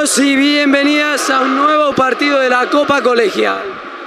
Bienvenidos y bienvenidas a un nuevo partido de la Copa Colegial.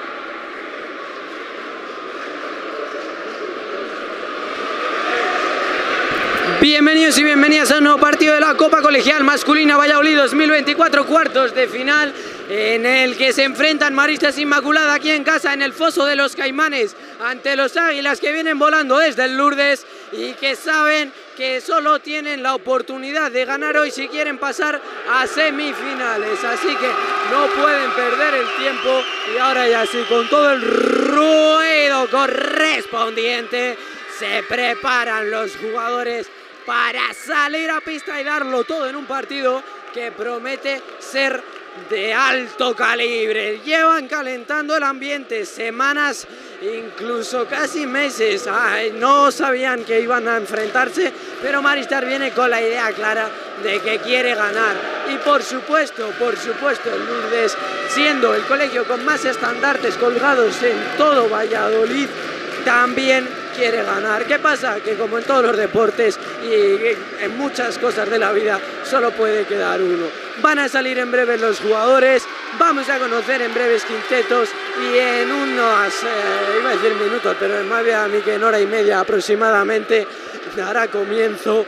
Bienvenidos y bienvenidas a un nuevo partido de la Copa Colegial Masculina Valladolid 2024, cuartos de final, en el que se enfrentan Maristas Inmaculada aquí en casa en el Foso de los Caimanes ante los Águilas, que vienen volando desde el Lourdes y que saben que solo tienen la oportunidad de ganar hoy si quieren pasar a semifinales, así que no pueden perder el tiempo. Y ahora ya sí, con todo el ruido correspondiente, se preparan los jugadores para salir a pista y darlo todo en un partido que promete ser de alto calibre. Llevan calentando el ambiente semanas, incluso casi meses. No sabían que iban a enfrentarse, pero Maristas viene con la idea clara de que quiere ganar. Y por supuesto, el Lourdes, siendo el colegio con más estandartes colgados en todo Valladolid, también quiere ganar. ¿Qué pasa? Que como en todos los deportes y en muchas cosas de la vida, solo puede quedar uno. Van a salir en breve los jugadores, vamos a conocer en breves quintetos y en unos, iba a decir minutos, pero más bien a mí que en hora y media aproximadamente, dará comienzo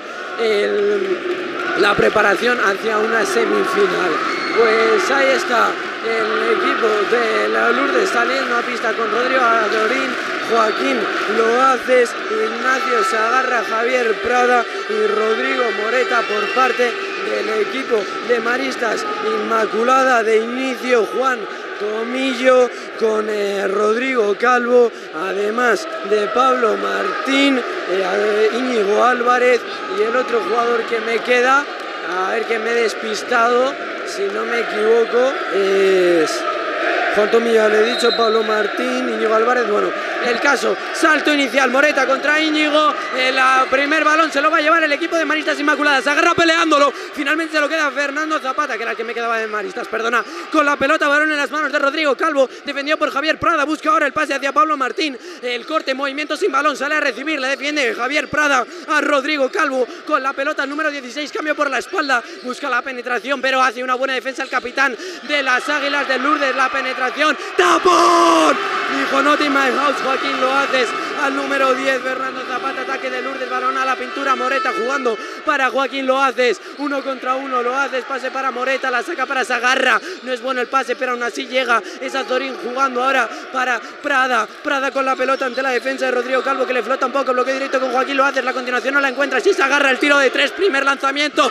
la preparación hacia una semifinal. Pues ahí está el equipo de la Lourdes saliendo a pista con Rodrigo Azorín, Joaquín Loaces, Ignacio Sagarra, Javier Prada y Rodrigo Moreta por parte del equipo de Maristas Inmaculada. De inicio Juan Tomillo con Rodrigo Calvo, además de Pablo Martín, Íñigo Álvarez, y el otro jugador que me queda, a ver que me he despistado, si no me equivoco, es Juan Tomillo, le he dicho, Pablo Martín, Íñigo Álvarez. Bueno, el caso, salto inicial, Moreta contra Íñigo, el primer balón se lo va a llevar el equipo de Maristas Inmaculadas, agarra peleándolo, finalmente se lo queda Fernando Zapata, que era el que me quedaba de Maristas, perdona, con la pelota, balón en las manos de Rodrigo Calvo, defendido por Javier Prada, busca ahora el pase hacia Pablo Martín, el corte, movimiento sin balón, sale a recibir, le defiende Javier Prada a Rodrigo Calvo, con la pelota, el número 16, cambio por la espalda, busca la penetración, pero hace una buena defensa el capitán de las Águilas del Lourdes, la penetración, ¡tapón! Dijo Not in my house, Joaquín Loaces al número 10, Fernando Zapata, ataque de Lourdes, balón a la pintura, Moreta jugando para Joaquín Loaces, 1 contra 1, Loaces, pase para Moreta, la saca para Sagarra, no es bueno el pase, pero aún así llega, es Azorín jugando ahora para Prada, Prada con la pelota ante la defensa de Rodrigo Calvo, que le flota un poco, bloqueo directo con Joaquín Loaces, la continuación no la encuentra, sí Sagarra, el tiro de 3, primer lanzamiento,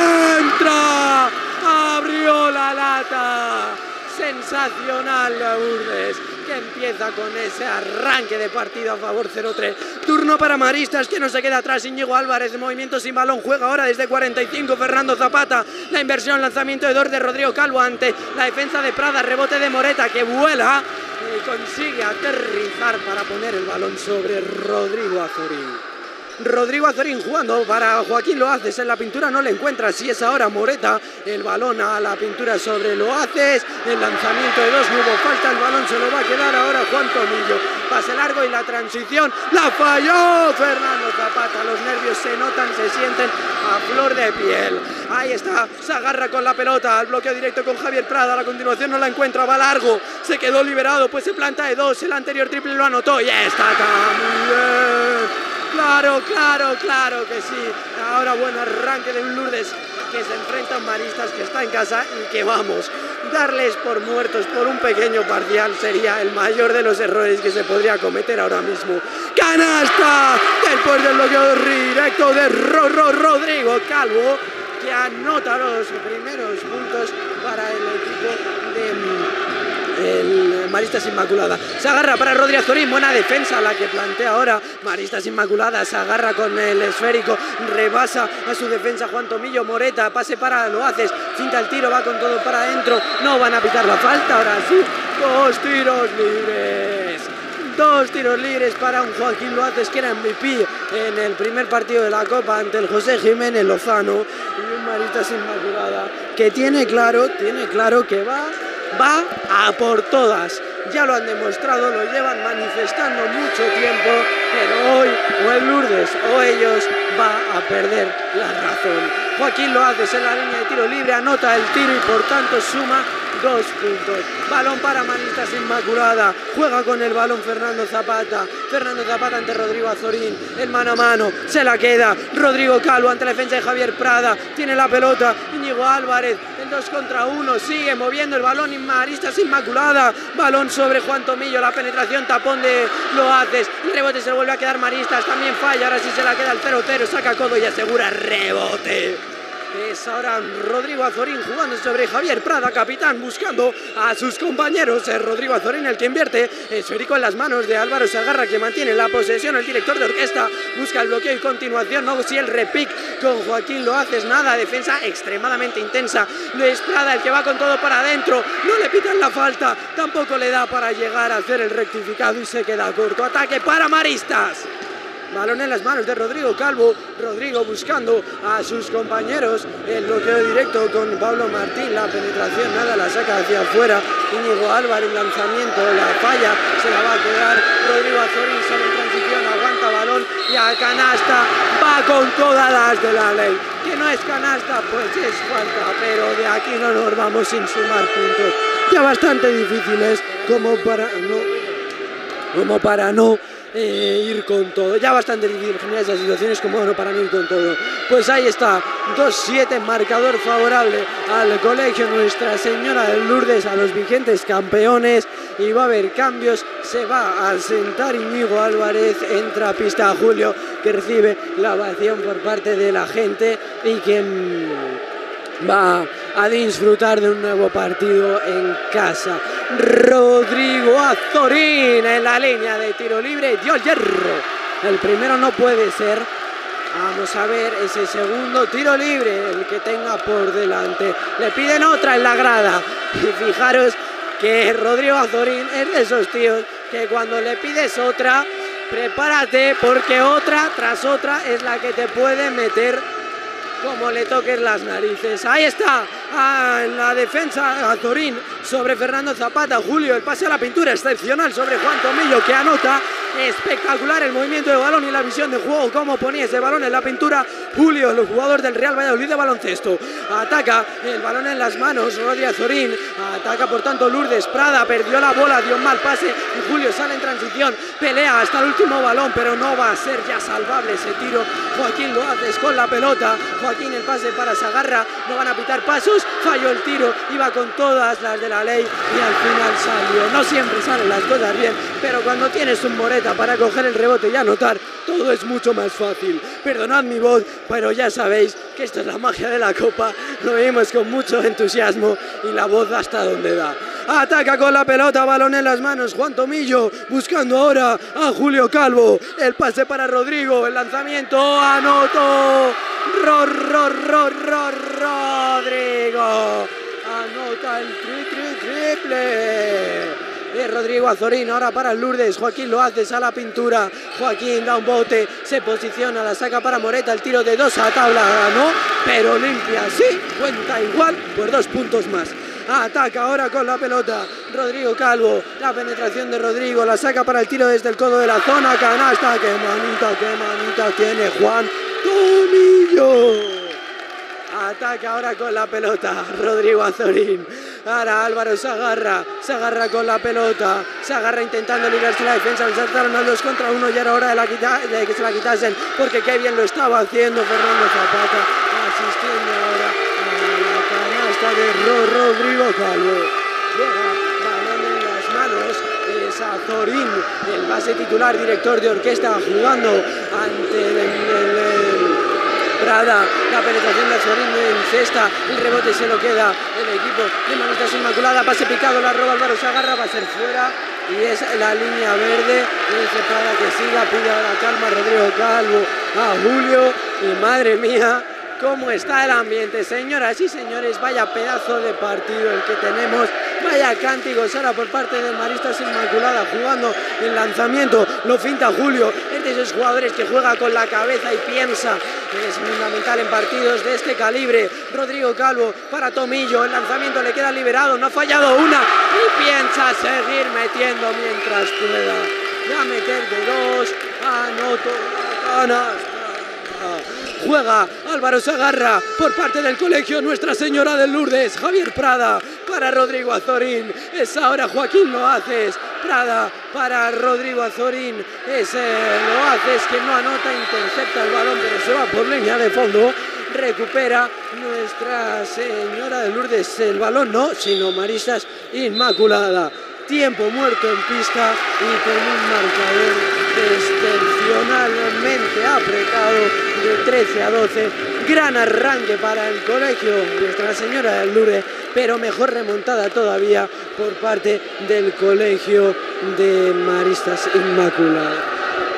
¡entra! Abrió la lata. Sensacional la Lourdes, que empieza con ese arranque de partido a favor 0-3. Turno para Maristas, que no se queda atrás. Íñigo Álvarez, movimiento sin balón, juega ahora desde 45 Fernando Zapata. La inversión, lanzamiento de 2 de Rodrigo Calvo ante la defensa de Prada, rebote de Moreta, que vuela y consigue aterrizar para poner el balón sobre Rodrigo Azorín. Rodrigo Azorín jugando para Joaquín Loaces, en la pintura no le encuentra, si es ahora Moreta, el balón a la pintura sobre Loaces, el lanzamiento de 2, no hubo falta, el balón se lo va a quedar ahora Juan Tomillo, pase largo y la transición, la falló Fernando Zapata, los nervios se notan, se sienten a flor de piel, ahí está, se agarra con la pelota, al bloqueo directo con Javier Prada, a la continuación no la encuentra, va largo, se quedó liberado, pues se planta de 2, el anterior triple lo anotó y está también. Claro que sí. Ahora buen arranque de un Lourdes que se enfrenta a Maristas, que está en casa y que vamos, darles por muertos por un pequeño parcial sería el mayor de los errores que se podría cometer ahora mismo. ¡Canasta! Después del bloqueo directo de Rodrigo Calvo, que anota los primeros puntos para el equipo de Maristas Inmaculada. Se agarra para Rodrigo Azorín, buena defensa la que plantea ahora Maristas Inmaculada, se agarra con el esférico, rebasa a su defensa Juan Tomillo, Moreta, pase para Loaces, finta el tiro, va con todo para adentro, no van a pitar la falta, ahora sí, 2 tiros libres. 2 tiros libres para un Joaquín Loaces, que era MVP en el primer partido de la Copa ante el José Jiménez Lozano, y un Maristas Inmaculada que tiene claro que va a por todas, ya lo han demostrado, lo llevan manifestando mucho tiempo, pero hoy o el Lourdes o ellos va a perder la razón. Joaquín Loazes en la línea de tiro libre, anota el tiro y por tanto suma 2 puntos. Balón para Maristas Inmaculada, juega con el balón Fernando Zapata ante Rodrigo Azorín, el mano a mano, se la queda Rodrigo Calvo ante la defensa de Javier Prada, tiene la pelota Íñigo Álvarez, el 2 contra 1, sigue moviendo el balón Maristas Inmaculada, balón sobre Juan Tomillo, la penetración, tapón de Loazes, el rebote se lo vuelve a quedar Maristas, también falla, ahora sí se la queda el 0-0, saca codo y asegura rebote. Es ahora Rodrigo Azorín jugando sobre Javier Prada, capitán, buscando a sus compañeros. Es Rodrigo Azorín el que invierte, esférico en las manos de Álvaro Sagarra, que mantiene la posesión. El director de orquesta busca el bloqueo y continuación, no si el repic con Joaquín Loazes, nada, defensa extremadamente intensa. Luis Prada, el que va con todo para adentro, no le pitan la falta, tampoco le da para llegar a hacer el rectificado y se queda corto. Ataque para Maristas. Balón en las manos de Rodrigo Calvo, Rodrigo buscando a sus compañeros, el bloqueo directo con Pablo Martín, la penetración, nada, la saca hacia afuera, Íñigo Álvarez, lanzamiento, la falla, se la va a quedar Rodrigo Azorín, sale en transición, aguanta balón y a canasta, va con todas las de la ley, que no es canasta, pues es falta, pero de aquí no nos vamos sin sumar puntos, ya bastante difíciles como para no ir con todo, ya bastante difícil generar esas situaciones como bueno para no ir con todo. Pues ahí está, 2-7, marcador favorable al colegio Nuestra Señora de Lourdes, a los vigentes campeones, y va a haber cambios, se va a sentar Íñigo Álvarez, entra a pista Julio, que recibe la ovación por parte de la gente y quien va a disfrutar de un nuevo partido en casa. Rodrigo Azorín en la línea de tiro libre, dio el hierro. El primero no puede ser. Vamos a ver ese segundo tiro libre, el que tenga por delante. Le piden otra en la grada. Y fijaros que Rodrigo Azorín es de esos tíos que cuando le pides otra, prepárate porque otra tras otra es la que te puede meter como le toques las narices. Ahí está, en la defensa Azorín sobre Fernando Zapata. Julio, el pase a la pintura excepcional sobre Juan Tomillo, que anota. Espectacular el movimiento de balón y la visión de juego, cómo ponía ese balón en la pintura Julio, el jugador del Real Valladolid de baloncesto. Ataca, el balón en las manos Rodrigo Azorín, ataca por tanto Lourdes Prada, perdió la bola, dio un mal pase y Julio sale en transición, pelea hasta el último balón, pero no va a ser ya salvable ese tiro. Joaquín Loazes con la pelota, Joaquín el pase para Sagarra, no van a pitar pasos, falló el tiro, iba con todas las de la ley y al final salió. No siempre salen las cosas bien, pero cuando tienes un Moreta para coger el rebote y anotar, todo es mucho más fácil. Perdonad mi voz, pero ya sabéis que esto es la magia de la Copa, lo vimos con mucho entusiasmo y la voz hasta donde da. Ataca con la pelota, balón en las manos, Juan Tomillo buscando ahora a Julio Calvo, el pase para Rodrigo, el lanzamiento, anotó Rodrigo, anota el triple. Rodrigo Azorín ahora para Lourdes, Joaquín Loazes a la pintura, Joaquín da un bote, se posiciona, la saca para Moreta, el tiro de 2 a tabla, ganó, pero limpia, sí, cuenta igual por 2 puntos más. Ataca ahora con la pelota Rodrigo Calvo, la penetración de Rodrigo, la saca para el tiro desde el codo de la zona, canasta, qué manita tiene Juan Tomillo. Ataca ahora con la pelota Rodrigo Azorín. Ahora Álvaro Sagarra con la pelota. Sagarra intentando librarse la defensa. Saltaron a 2 contra 1 y era hora de que se la quitasen, porque qué bien lo estaba haciendo Fernando Zapata, asistiendo ahora a la canasta de Rodrigo Calvo. Balón en las manos. Es Azorín, el base titular, director de orquesta, jugando ante el Prada, la penetración de Azorín en cesta, el rebote se lo queda el equipo de Maristas Inmaculada, pase picado, la roba Álvaro Sagarra, va a ser fuera y es la línea verde, dice Prada que siga, pide a la calma Rodrigo Calvo a Julio y madre mía, cómo está el ambiente, señoras y señores, vaya pedazo de partido el que tenemos Vaya cánticos ahora por parte del Maristas Inmaculada, jugando el lanzamiento, lo finta Julio, es de esos jugadores que juega con la cabeza y piensa, es fundamental en partidos de este calibre. Rodrigo Calvo para Tomillo, el lanzamiento le queda liberado, no ha fallado una y piensa seguir metiendo mientras pueda. Va a meter de dos, anoto la canasta. Juega Álvaro Sagarra por parte del colegio Nuestra Señora de Lourdes. Javier Prada para Rodrigo Azorín. Es ahora Joaquín Loaces. Prada para Rodrigo Azorín. Es Loaces que no anota, intercepta el balón, pero se va por línea de fondo. Recupera Nuestra Señora de Lourdes el balón, no, sino Maristas Inmaculada. Tiempo muerto en pista y con un marcador excepcionalmente apretado de 13-12. Gran arranque para el colegio Nuestra Señora del Lourdes, pero mejor remontada todavía por parte del colegio de Maristas Inmaculada.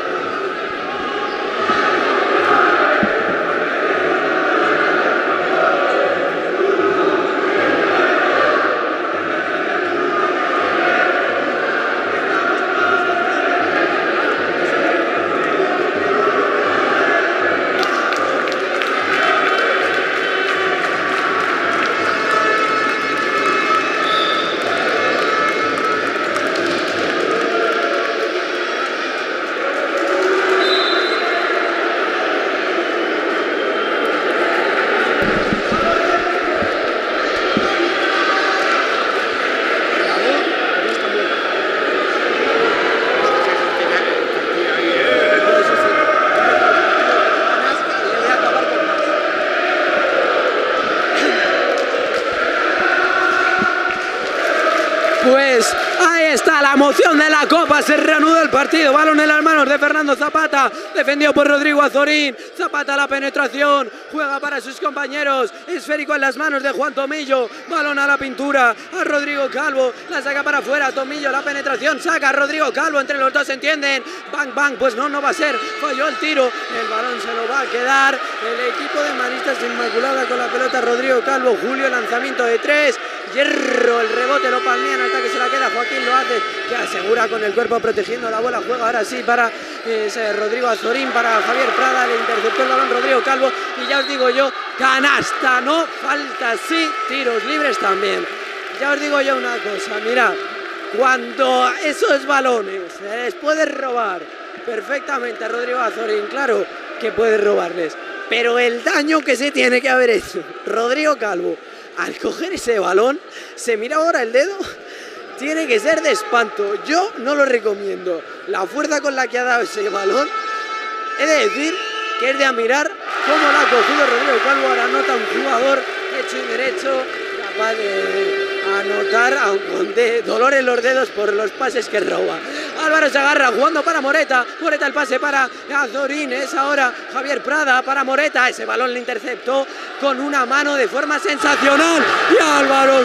Pues ahí está la emoción de la Copa, se reanuda el partido, balón en las manos de Fernando Zapata, defendido por Rodrigo Azorín. Zapata la penetración, juega para sus compañeros, esférico en las manos de Juan Tomillo, balón a la pintura, a Rodrigo Calvo, la saca para afuera, Tomillo la penetración, saca a Rodrigo Calvo, entre los dos se entienden, bang bang, pues no va a ser, falló el tiro, el balón se lo va a quedar el equipo de Maristas Inmaculada con la pelota. Rodrigo Calvo, Julio, lanzamiento de 3, hierro, el rebote lo palmean hasta que se la queda Joaquín Loaces, que asegura con el cuerpo protegiendo la bola. Juega ahora sí para Rodrigo Azorín, para Javier Prada, le interceptó el balón Rodrigo Calvo y ya os digo yo, canasta, no falta, sí, tiros libres también. Ya os digo yo una cosa, mirad, cuando esos balones les puedes robar perfectamente a Rodrigo Azorín, claro que puedes robarles, pero el daño que se tiene que haber hecho Rodrigo Calvo al coger ese balón, se mira ahora el dedo, tiene que ser de espanto. Yo no lo recomiendo. La fuerza con la que ha dado ese balón, he de decir que es de admirar cómo la ha cogido Rodrigo Calvo. Ahora anota un jugador hecho y derecho, capaz de anotar, aun con dolor en los dedos por los pases que roba. Álvaro Sagarra jugando para Moreta, Moreta el pase para Azorín, es ahora Javier Prada para Moreta, ese balón le interceptó con una mano de forma sensacional y Álvaro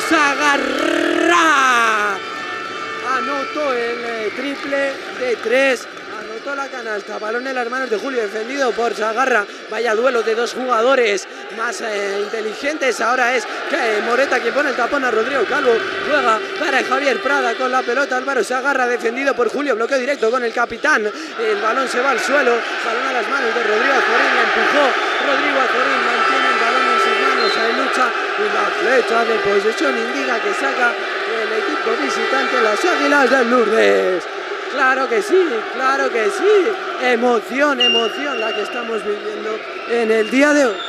Sagarra anotó el triple de 3. Anotó la canasta, balón en las manos de Julio, defendido por Sagarra. Vaya duelo de dos jugadores más inteligentes. Ahora es Moreta quien pone el tapón a Rodrigo Calvo. Juega para Javier Prada con la pelota. Álvaro Sagarra defendido por Julio. Bloqueo directo con el capitán. El balón se va al suelo. Balón a las manos de Rodrigo Azorín. Le empujó. Rodrigo Azorín mantiene el balón en sus manos. Hay lucha y la flecha de posesión indica que saca el equipo visitante, las Águilas del Lourdes. Claro que sí, claro que sí. Emoción, emoción la que estamos viviendo en el día de hoy.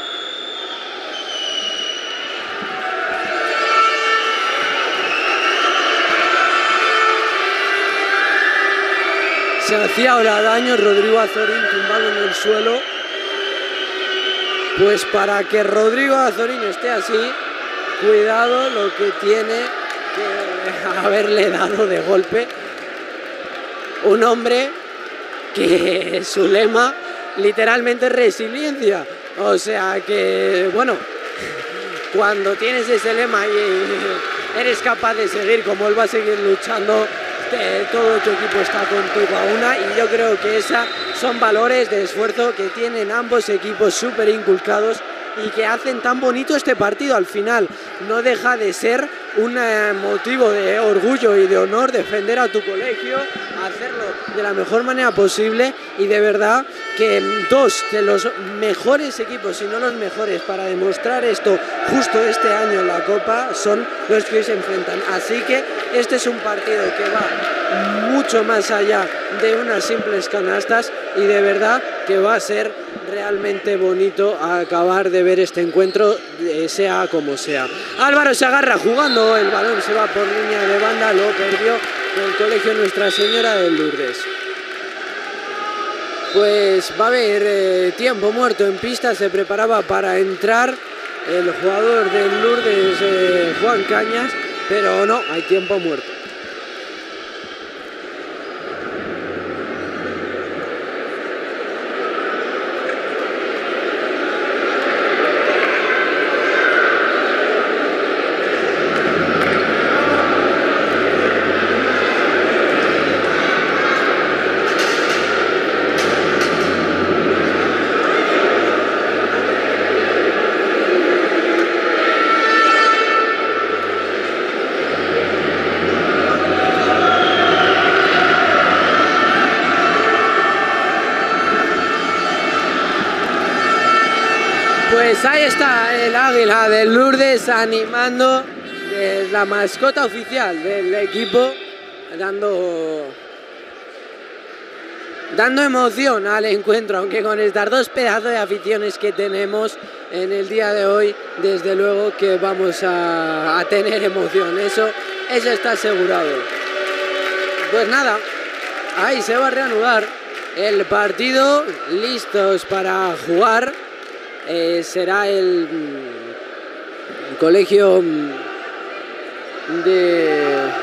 Se hacía ahora daño Rodrigo Azorín tumbado en el suelo. Pues para que Rodrigo Azorín esté así, cuidado lo que tiene que haberle dado de golpe. Un hombre que su lema literalmente es resiliencia. O sea que, bueno, cuando tienes ese lema y eres capaz de seguir como él va a seguir luchando, todo tu equipo está contigo a una, y yo creo que esos son valores de esfuerzo que tienen ambos equipos súper inculcados y que hacen tan bonito este partido. Al final no deja de ser un motivo de orgullo y de honor defender a tu colegio, hacerlo de la mejor manera posible, y de verdad que dos de los mejores equipos, si no los mejores, para demostrar esto justo este año en la Copa son los que hoy se enfrentan. Así que este es un partido que va mucho más allá de unas simples canastas, y de verdad que va a ser realmente bonito acabar de ver este encuentro, sea como sea. Álvaro Segarra jugando, el balón se va por línea de banda, lo perdió el colegio Nuestra Señora de Lourdes. Pues va a haber tiempo muerto en pista, se preparaba para entrar el jugador del Lourdes, Juan Cañas, pero no, hay tiempo muerto. Pues ahí está el águila de Lourdes animando, la mascota oficial del equipo, dando emoción al encuentro, aunque con estas dos pedazos de aficiones que tenemos en el día de hoy, desde luego que vamos a tener emoción, eso está asegurado. Pues nada, ahí se va a reanudar el partido, listos para jugar. Será el colegio de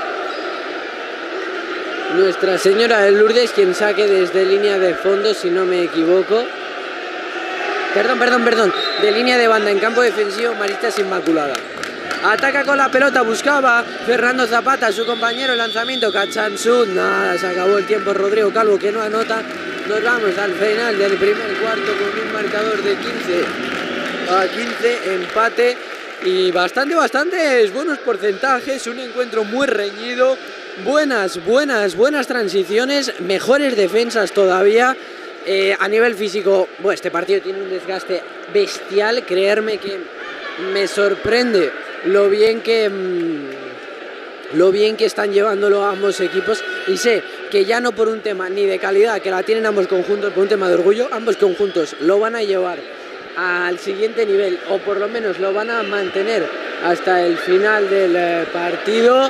Nuestra Señora de Lourdes quien saque desde línea de fondo, si no me equivoco. Perdón, de línea de banda en campo defensivo, Maristas Inmaculada. Ataca con la pelota, buscaba Fernando Zapata, su compañero, el lanzamiento, Cachansud, nada, se acabó el tiempo, Rodrigo Calvo que no anota. Nos vamos al final del primer cuarto con un marcador de 15-15, empate y bastantes buenos porcentajes, un encuentro muy reñido, buenas transiciones, mejores defensas todavía. A nivel físico, bueno, este partido tiene un desgaste bestial, creerme que me sorprende lo bien que están llevándolo ambos equipos, y sé que ya no por un tema ni de calidad que la tienen ambos conjuntos, por un tema de orgullo, ambos conjuntos lo van a llevar al siguiente nivel, o por lo menos lo van a mantener hasta el final del partido.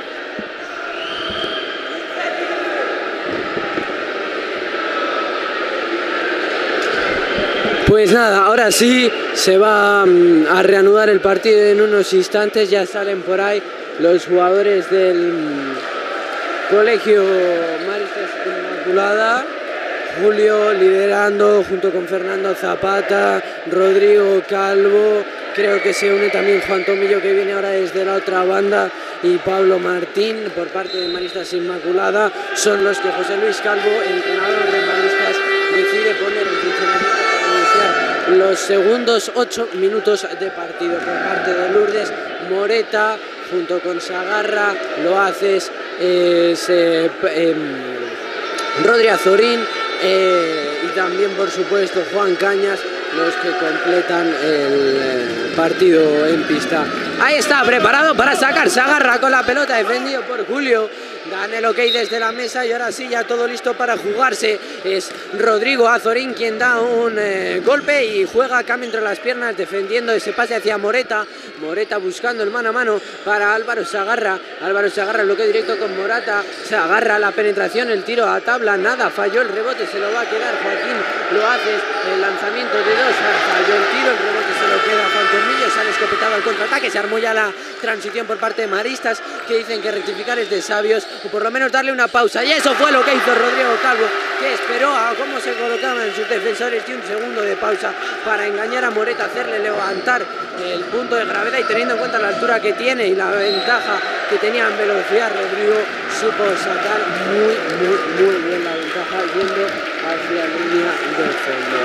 Pues nada, ahora sí se va a reanudar el partido en unos instantes, ya salen por ahí los jugadores del colegio Maristas Inmaculada, Julio liderando junto con Fernando Zapata, Rodrigo Calvo, creo que se une también Juan Tomillo que viene ahora desde la otra banda, y Pablo Martín por parte de Maristas Inmaculada, son los que José Luis Calvo, entrenador de Maristas, decide poner en funcionamiento para iniciar los segundos 8 minutos de partido. Por parte de Lourdes, Moreta junto con Segarra, lo haces Rodri Azorín y también por supuesto Juan Cañas, los que completan el partido en pista. Ahí está, preparado para sacar Segarra con la pelota, defendido por Julio. Dan el ok desde la mesa y ahora sí ya todo listo para jugarse. Es Rodrigo Azorín quien da un golpe y juega cambio entre las piernas, defendiendo ese pase hacia Moreta. Moreta buscando el mano a mano para Álvaro Segarra. Álvaro Segarra bloqueo directo con Morata. Segarra la penetración, el tiro a tabla, nada, falló el rebote, se lo va a quedar Joaquín. Lo hace el lanzamiento de dos, falló el tiro, el rebote se lo queda Juan Tornillo, sale escopetado al contraataque. Se armó ya la transición por parte de Maristas, que dicen que rectificar es de sabios, o por lo menos darle una pausa, y eso fue lo que hizo Rodrigo Calvo, que esperó a cómo se colocaban sus defensores y un segundo de pausa para engañar a Moreta, hacerle levantar el punto de gravedad, y teniendo en cuenta la altura que tiene y la ventaja que tenía en velocidad, Rodrigo supo sacar muy bien la ventaja yendo hacia la línea del fondo.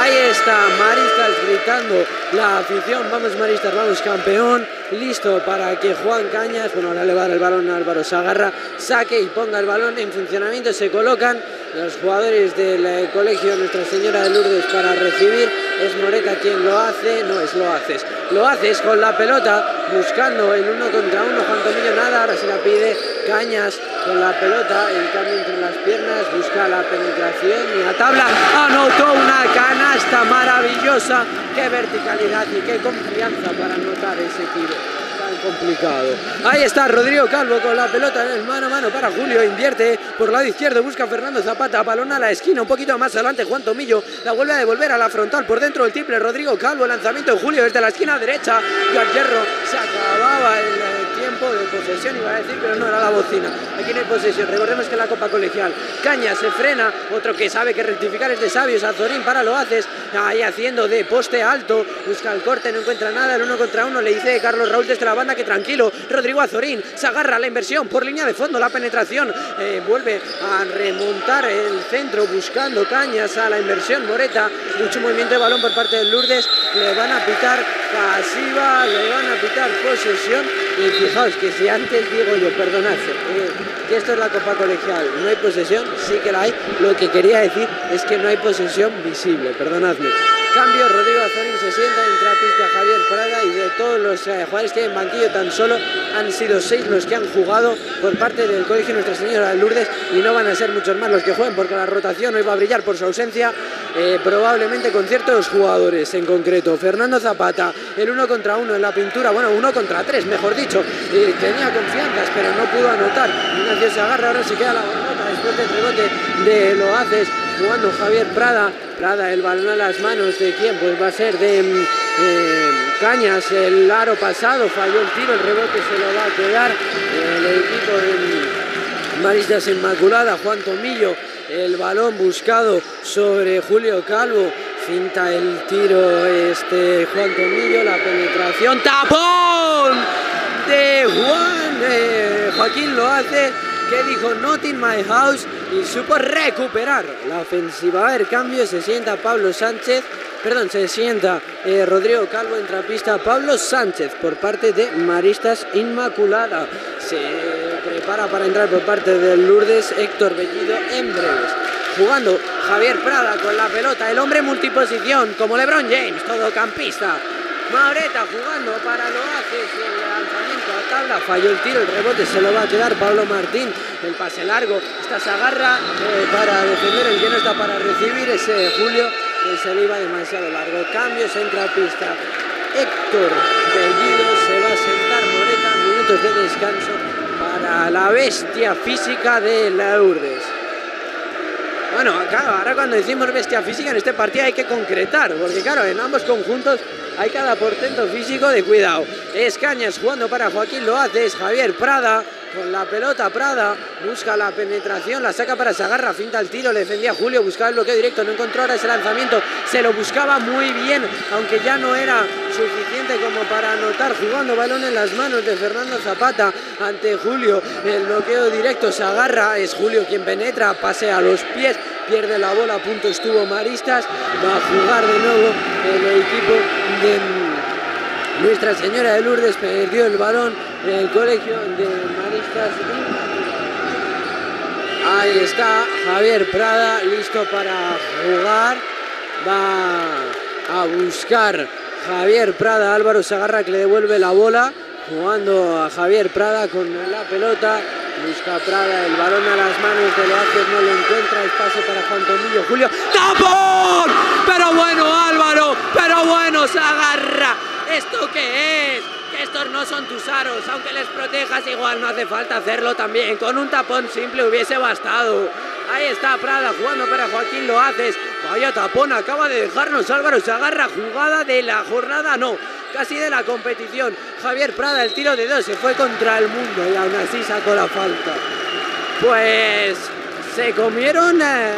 Ahí está Maristas gritando la afición, vamos Maristas, vamos campeón, listo para que Juan Cañas, bueno, ahora le va a dar el balón a Álvaro Sagarra, saque y ponga el balón en funcionamiento, se colocan los jugadores del colegio Nuestra Señora de Lourdes para recibir, es Moreta quien lo hace, no es lo haces con la pelota, buscando el 1 contra 1, Juan Tomillo nada, ahora se la pide Cañas con la pelota, el cambio entre las piernas, busca la penetración y a tabla, anotó una canasta maravillosa, qué verticalidad y qué confianza para anotar ese tiro tan complicado. Ahí está Rodrigo Calvo con la pelota en el mano a mano para Julio, invierte por el lado izquierdo, busca Fernando Zapata, balón a la esquina, un poquito más adelante Juan Tomillo, la vuelve a devolver a la frontal por dentro del triple, Rodrigo Calvo, lanzamiento de Julio desde la esquina derecha, y al hierro se acababa el tiempo de posesión, iba a decir, pero no era la bocina. Aquí no hay posesión, recordemos que la Copa Colegial. Cañas se frena, otro que sabe que rectificar es de sabios, Azorín para Loaces, ahí haciendo de poste alto, busca el corte, no encuentra nada, el 1 contra 1 le dice Carlos Raúl desde la banda que tranquilo, Rodrigo Azorín se agarra a la inversión por línea de fondo, la penetración, vuelve a remontar el centro buscando Cañas a la inversión, Moreta, mucho movimiento de balón por parte del Lourdes, le van a pitar pasiva, le van a pitar posesión, y fijaos que si antes digo yo, perdonad, que esto es la Copa Colegial, no hay posesión, sí que la hay, lo que quería decir es que no hay posesión visible, perdonadme. Cambio, Rodrigo Azorín se sienta, entra a pista Javier Prada, y de todos los jugadores que hay en banquillo tan solo han sido 6 los que han jugado por parte del colegio Nuestra Señora de Lourdes, y no van a ser muchos más los que jueguen porque la rotación hoy va a brillar por su ausencia, probablemente con ciertos jugadores en concreto. Fernando Zapata, el 1 contra 1 en la pintura, bueno, 1 contra 3 mejor dicho, tenía confianzas pero no pudo anotar. Ignacio se agarra, ahora se queda la botota después del rebote de Loaces, jugando Javier Prada, el balón a las manos de quién, pues va a ser de Cañas, el aro pasado, falló el tiro, el rebote se lo va a quedar el equipo de Maristas Inmaculada, Juan Tomillo, el balón buscado sobre Julio Calvo, finta el tiro Juan Tomillo, la penetración, tapón de Joaquín Loaces, que dijo not in my house, y supo recuperar la ofensiva. A ver, cambio, se sienta Rodrigo Calvo, entra a pista Pablo Sánchez por parte de Maristas Inmaculada. Se prepara para entrar por parte del Lourdes Héctor Bellido en breves. Jugando Javier Prada con la pelota, el hombre multiposición como LeBron James, todocampista. Moreta jugando para Loaces, el lanzamiento a tabla, falló el tiro, el rebote se lo va a quedar Pablo Martín, el pase largo, esta se agarra para defender, el que no está para recibir es Julio, que se le iba demasiado largo. Cambios, entra a pista Héctor Bellido, se va a sentar Moreta, minutos de descanso para la bestia física de Lourdes. Bueno, claro, ahora cuando decimos bestia física en este partido hay que concretar, porque claro, en ambos conjuntos hay cada portento físico de cuidado. Es Cañas jugando para Joaquín Loaces, Javier Prada con la pelota, Prada busca la penetración, la saca para Sagarra, finta el tiro, le defendía Julio, buscaba el bloqueo directo, no encontró ahora ese lanzamiento, se lo buscaba muy bien, aunque ya no era suficiente como para anotar, jugando balón en las manos de Fernando Zapata ante Julio, el bloqueo directo, Sagarra, es Julio quien penetra, pase a los pies, pierde la bola, a punto estuvo Maristas, va a jugar de nuevo el equipo de Nuestra Señora de Lourdes, perdió el balón el colegio de Maristas. Ahí está Javier Prada, listo para jugar, va a buscar Javier Prada, Álvaro Sagarra que le devuelve la bola, jugando a Javier Prada con la pelota, busca Prada, el balón a las manos de Loaces, no lo encuentra, el pase para Juan Tomillo, Julio, ¡tapón! Pero bueno Álvaro, pero bueno Sagarra, ¿esto qué es? Que estos no son tus aros, aunque les protejas igual no hace falta hacerlo también, con un tapón simple hubiese bastado. Ahí está Prada jugando para Joaquín Loaces, vaya tapón acaba de dejarnos Álvaro Sagarra, jugada de la jornada, no, casi de la competición. Javier Prada, el tiro de 2, se fue contra el mundo y aún así sacó la falta. Pues se comieron la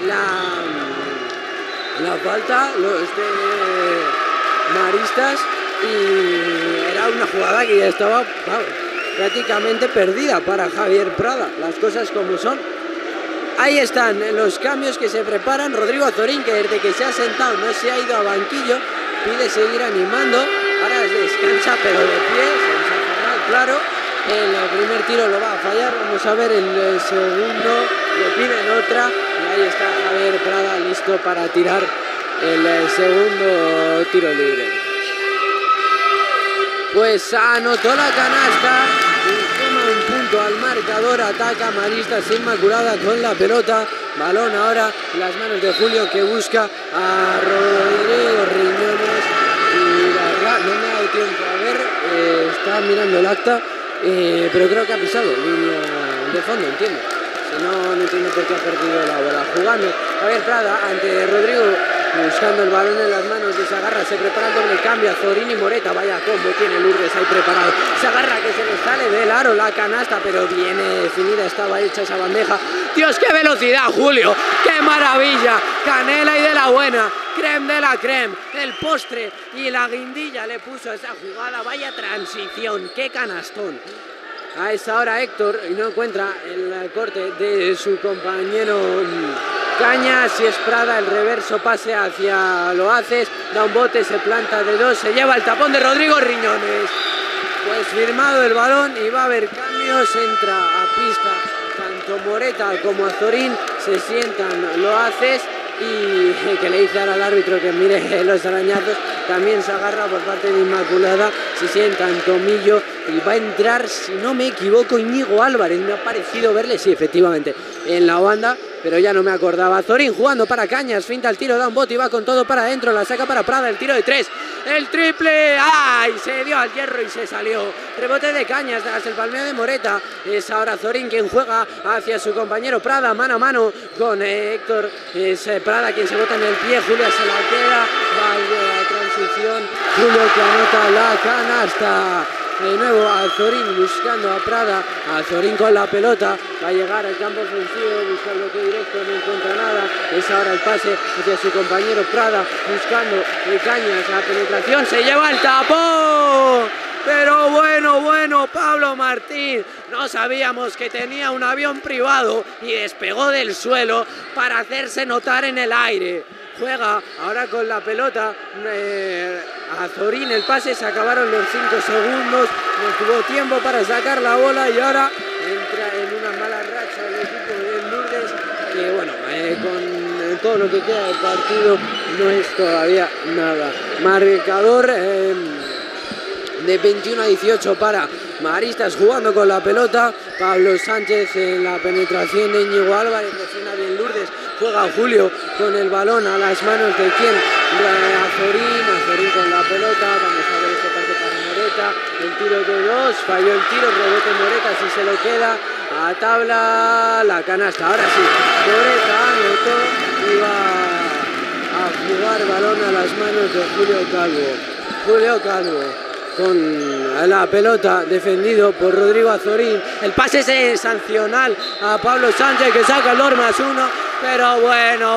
falta los de Maristas, y era una jugada que ya estaba prácticamente perdida para Javier Prada, las cosas como son. ahí están los cambios que se preparan. Rodrigo Azorín, que desde que se ha sentado no se ha ido a banquillo, pide seguir animando. Ahora descansa, pero de pie, sensacional, claro. El primer tiro lo va a fallar. Vamos a ver el segundo, le piden otra. Y ahí está Javier Prada listo para tirar el segundo tiro libre. Pues anotó la canasta y toma un punto al marcador. Ataca Maristas Inmaculada con la pelota. Balón ahora en las manos de Julio, que busca a Rodrigo Riñones. Y la verdad no me ha dado tiempo a ver, está mirando el acta, pero creo que ha pisado línea de fondo, entiendo. Si no, no entiendo por qué ha perdido la bola. Jugando Javier Prada ante Rodrigo, buscando el balón en las manos de Sagarra. Se prepara el doble cambio. Azorín y Moreta, vaya combo tiene Lourdes ahí preparado. Sagarra, que se le sale del aro la canasta, pero bien definida estaba hecha esa bandeja. Dios, qué velocidad, Julio, qué maravilla. Canela y de la buena, creme de la creme, el postre y la guindilla le puso a esa jugada. Vaya transición, qué canastón. A esa hora Héctor y no encuentra el corte de su compañero Cañas, y es Prada, el reverso pase hacia Loaces, da un bote, se planta de dos, se lleva el tapón de Rodrigo Riñones. Pues firmado el balón y va a haber cambios, entra a pista tanto Moreta como Azorín, se sientan Loaces y que le dice ahora al árbitro que mire los arañazos. También se agarra por parte de Inmaculada, se sientan Tomillo y va a entrar, si no me equivoco, Íñigo Álvarez. Me ha parecido verle, sí, efectivamente, en la banda, pero ya no me acordaba. Azorín jugando para Cañas, finta el tiro, da un bote y va con todo para adentro, la saca para Prada, el tiro de tres, el triple, ¡ay! Se dio al hierro y se salió. Rebote de Cañas tras el palmeo de Moreta. Es ahora Azorín quien juega hacia su compañero Prada, mano a mano con Héctor. Es Prada quien se bota en el pie, Julia se la queda, va la transición, Julio que anota la canasta. De nuevo Azorín buscando a Prada, Azorín con la pelota, va a llegar al campo ofensivo, busca el bloqueo directo, no encuentra nada. Es ahora el pase hacia su compañero Prada, buscando Cañas, la penetración, se lleva el tapón. Pero bueno, Pablo Martín, no sabíamos que tenía un avión privado y despegó del suelo para hacerse notar en el aire. Juega ahora con la pelota Azorín, el pase, se acabaron los 5 segundos, no tuvo tiempo para sacar la bola y ahora entra en una mala racha el equipo de Lourdes, que bueno, con todo lo que queda del partido no es todavía nada. Marcador de 21-18 para Maristas, jugando con la pelota. Pablo Sánchez en la penetración de Íñigo Álvarez, presiona bien Lourdes, juega Julio con el balón a las manos de quien, Azorín con la pelota. Vamos a ver este pase para Moreta, el tiro de dos, falló el tiro, rebote Moreta, si se lo queda a tabla, la canasta. Ahora sí, Moreta anotó y va a jugar balón a las manos de Julio Calvo con la pelota, defendido por Rodrigo Azorín. El pase es sancional a Pablo Sánchez, que saca el 2+1, pero bueno.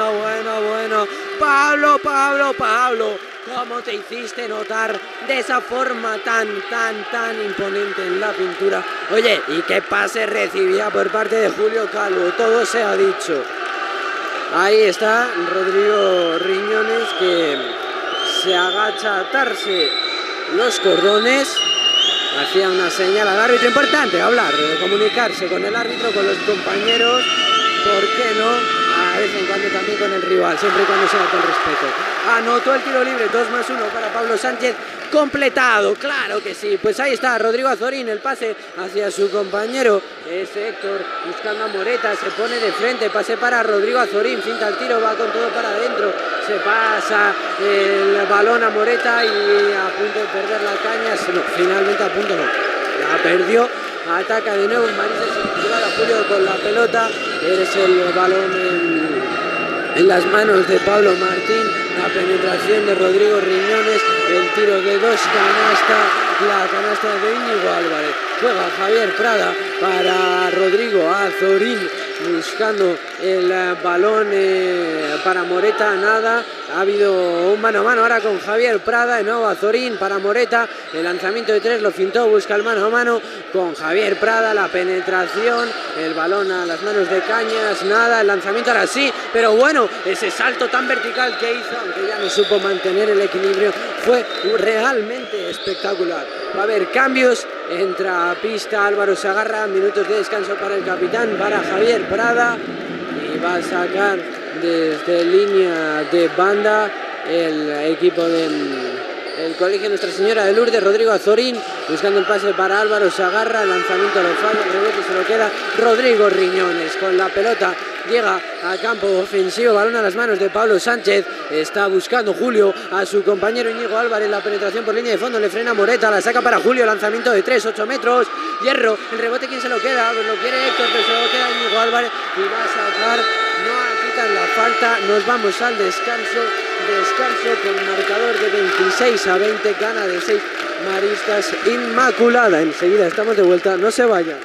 Pablo, ¿cómo te hiciste notar de esa forma tan imponente en la pintura? Oye, ¿y qué pase recibía por parte de Julio Calvo? Todo se ha dicho. Ahí está Rodrigo Riñones, que se agacha a atarse los cordones, hacía una señal al árbitro. Importante hablar, comunicarse con el árbitro, con los compañeros, ¿por qué no? A vez en cuando también con el rival, siempre y cuando sea con respeto. Anotó el tiro libre, 2+1 para Pablo Sánchez, completado, claro que sí. Pues ahí está Rodrigo Azorín, el pase hacia su compañero, es Héctor, buscando a Moreta, se pone de frente, pase para Rodrigo Azorín, finta el tiro, va con todo para adentro, se pasa el balón a Moreta y a punto de perder la Cañas, no, finalmente a punto no, la perdió. Ataca de nuevo Maristas Inmaculada, Julio con la pelota, es el balón en las manos de Pablo Martín, la penetración de Rodrigo Riñones, el tiro de dos, la canasta de Íñigo Álvarez. Juega Javier Prada para Rodrigo Azorín, buscando el balón para Moreta, nada. Ha habido un mano a mano ahora con Javier Prada, de nuevo Azorín para Moreta, el lanzamiento de 3 lo fintó, busca el mano a mano con Javier Prada, la penetración, el balón a las manos de Cañas, nada, el lanzamiento ahora sí, pero bueno, ese salto tan vertical que hizo, aunque ya no supo mantener el equilibrio, fue realmente espectacular. Va a haber cambios, entra a pista Álvaro Sagarra, minutos de descanso para el capitán, para Javier Prada, y va a sacar desde línea de banda el equipo del Colegio Nuestra Señora de Lourdes, Rodrigo Azorín, buscando el pase para Álvaro Sagarra, el lanzamiento lo falla, el rebote se lo queda Rodrigo Riñones, con la pelota llega a campo ofensivo, balón a las manos de Pablo Sánchez, está buscando Julio a su compañero Íñigo Álvarez, la penetración por línea de fondo, le frena Moreta, la saca para Julio, lanzamiento de 3, 8 metros, Hierro, el rebote, ¿quién se lo queda? Pues lo quiere Héctor, pero se lo queda Íñigo Álvarez y va a sacar, no quitan la falta, nos vamos al descanso con marcador de 26-20, gana de 6 Maristas Inmaculada. Enseguida estamos de vuelta, no se vayan.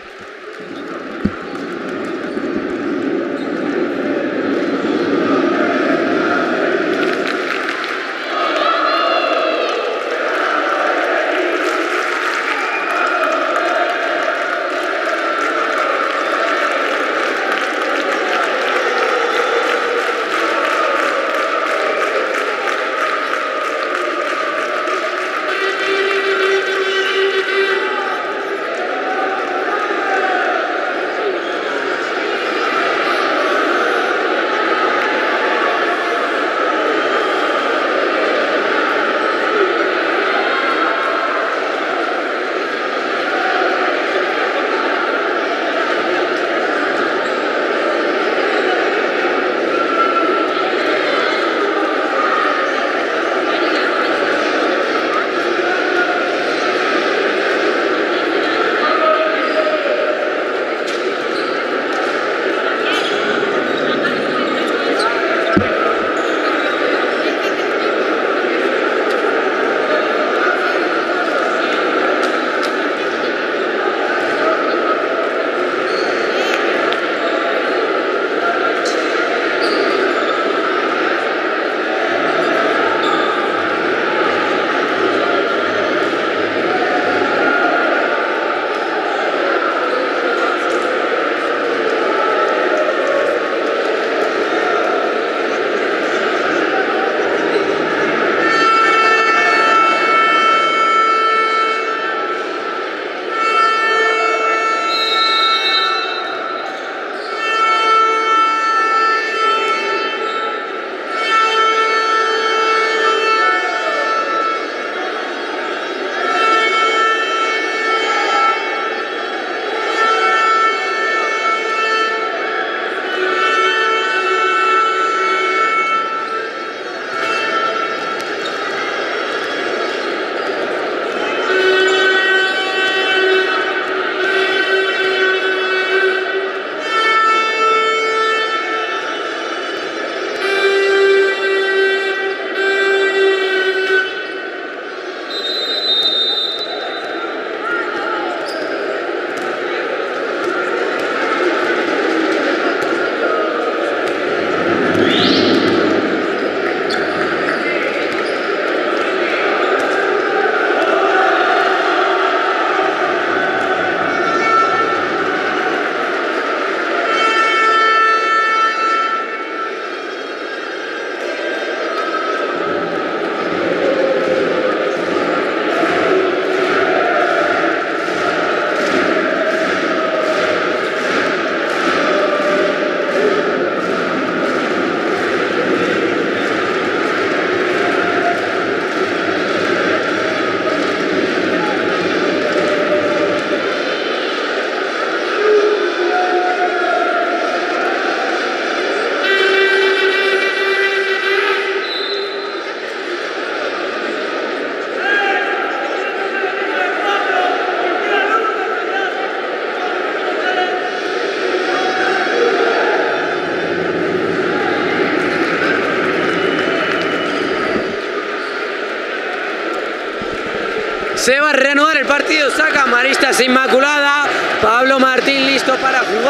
Se va a reanudar el partido, saca Maristas Inmaculada. Pablo Martín listo para jugar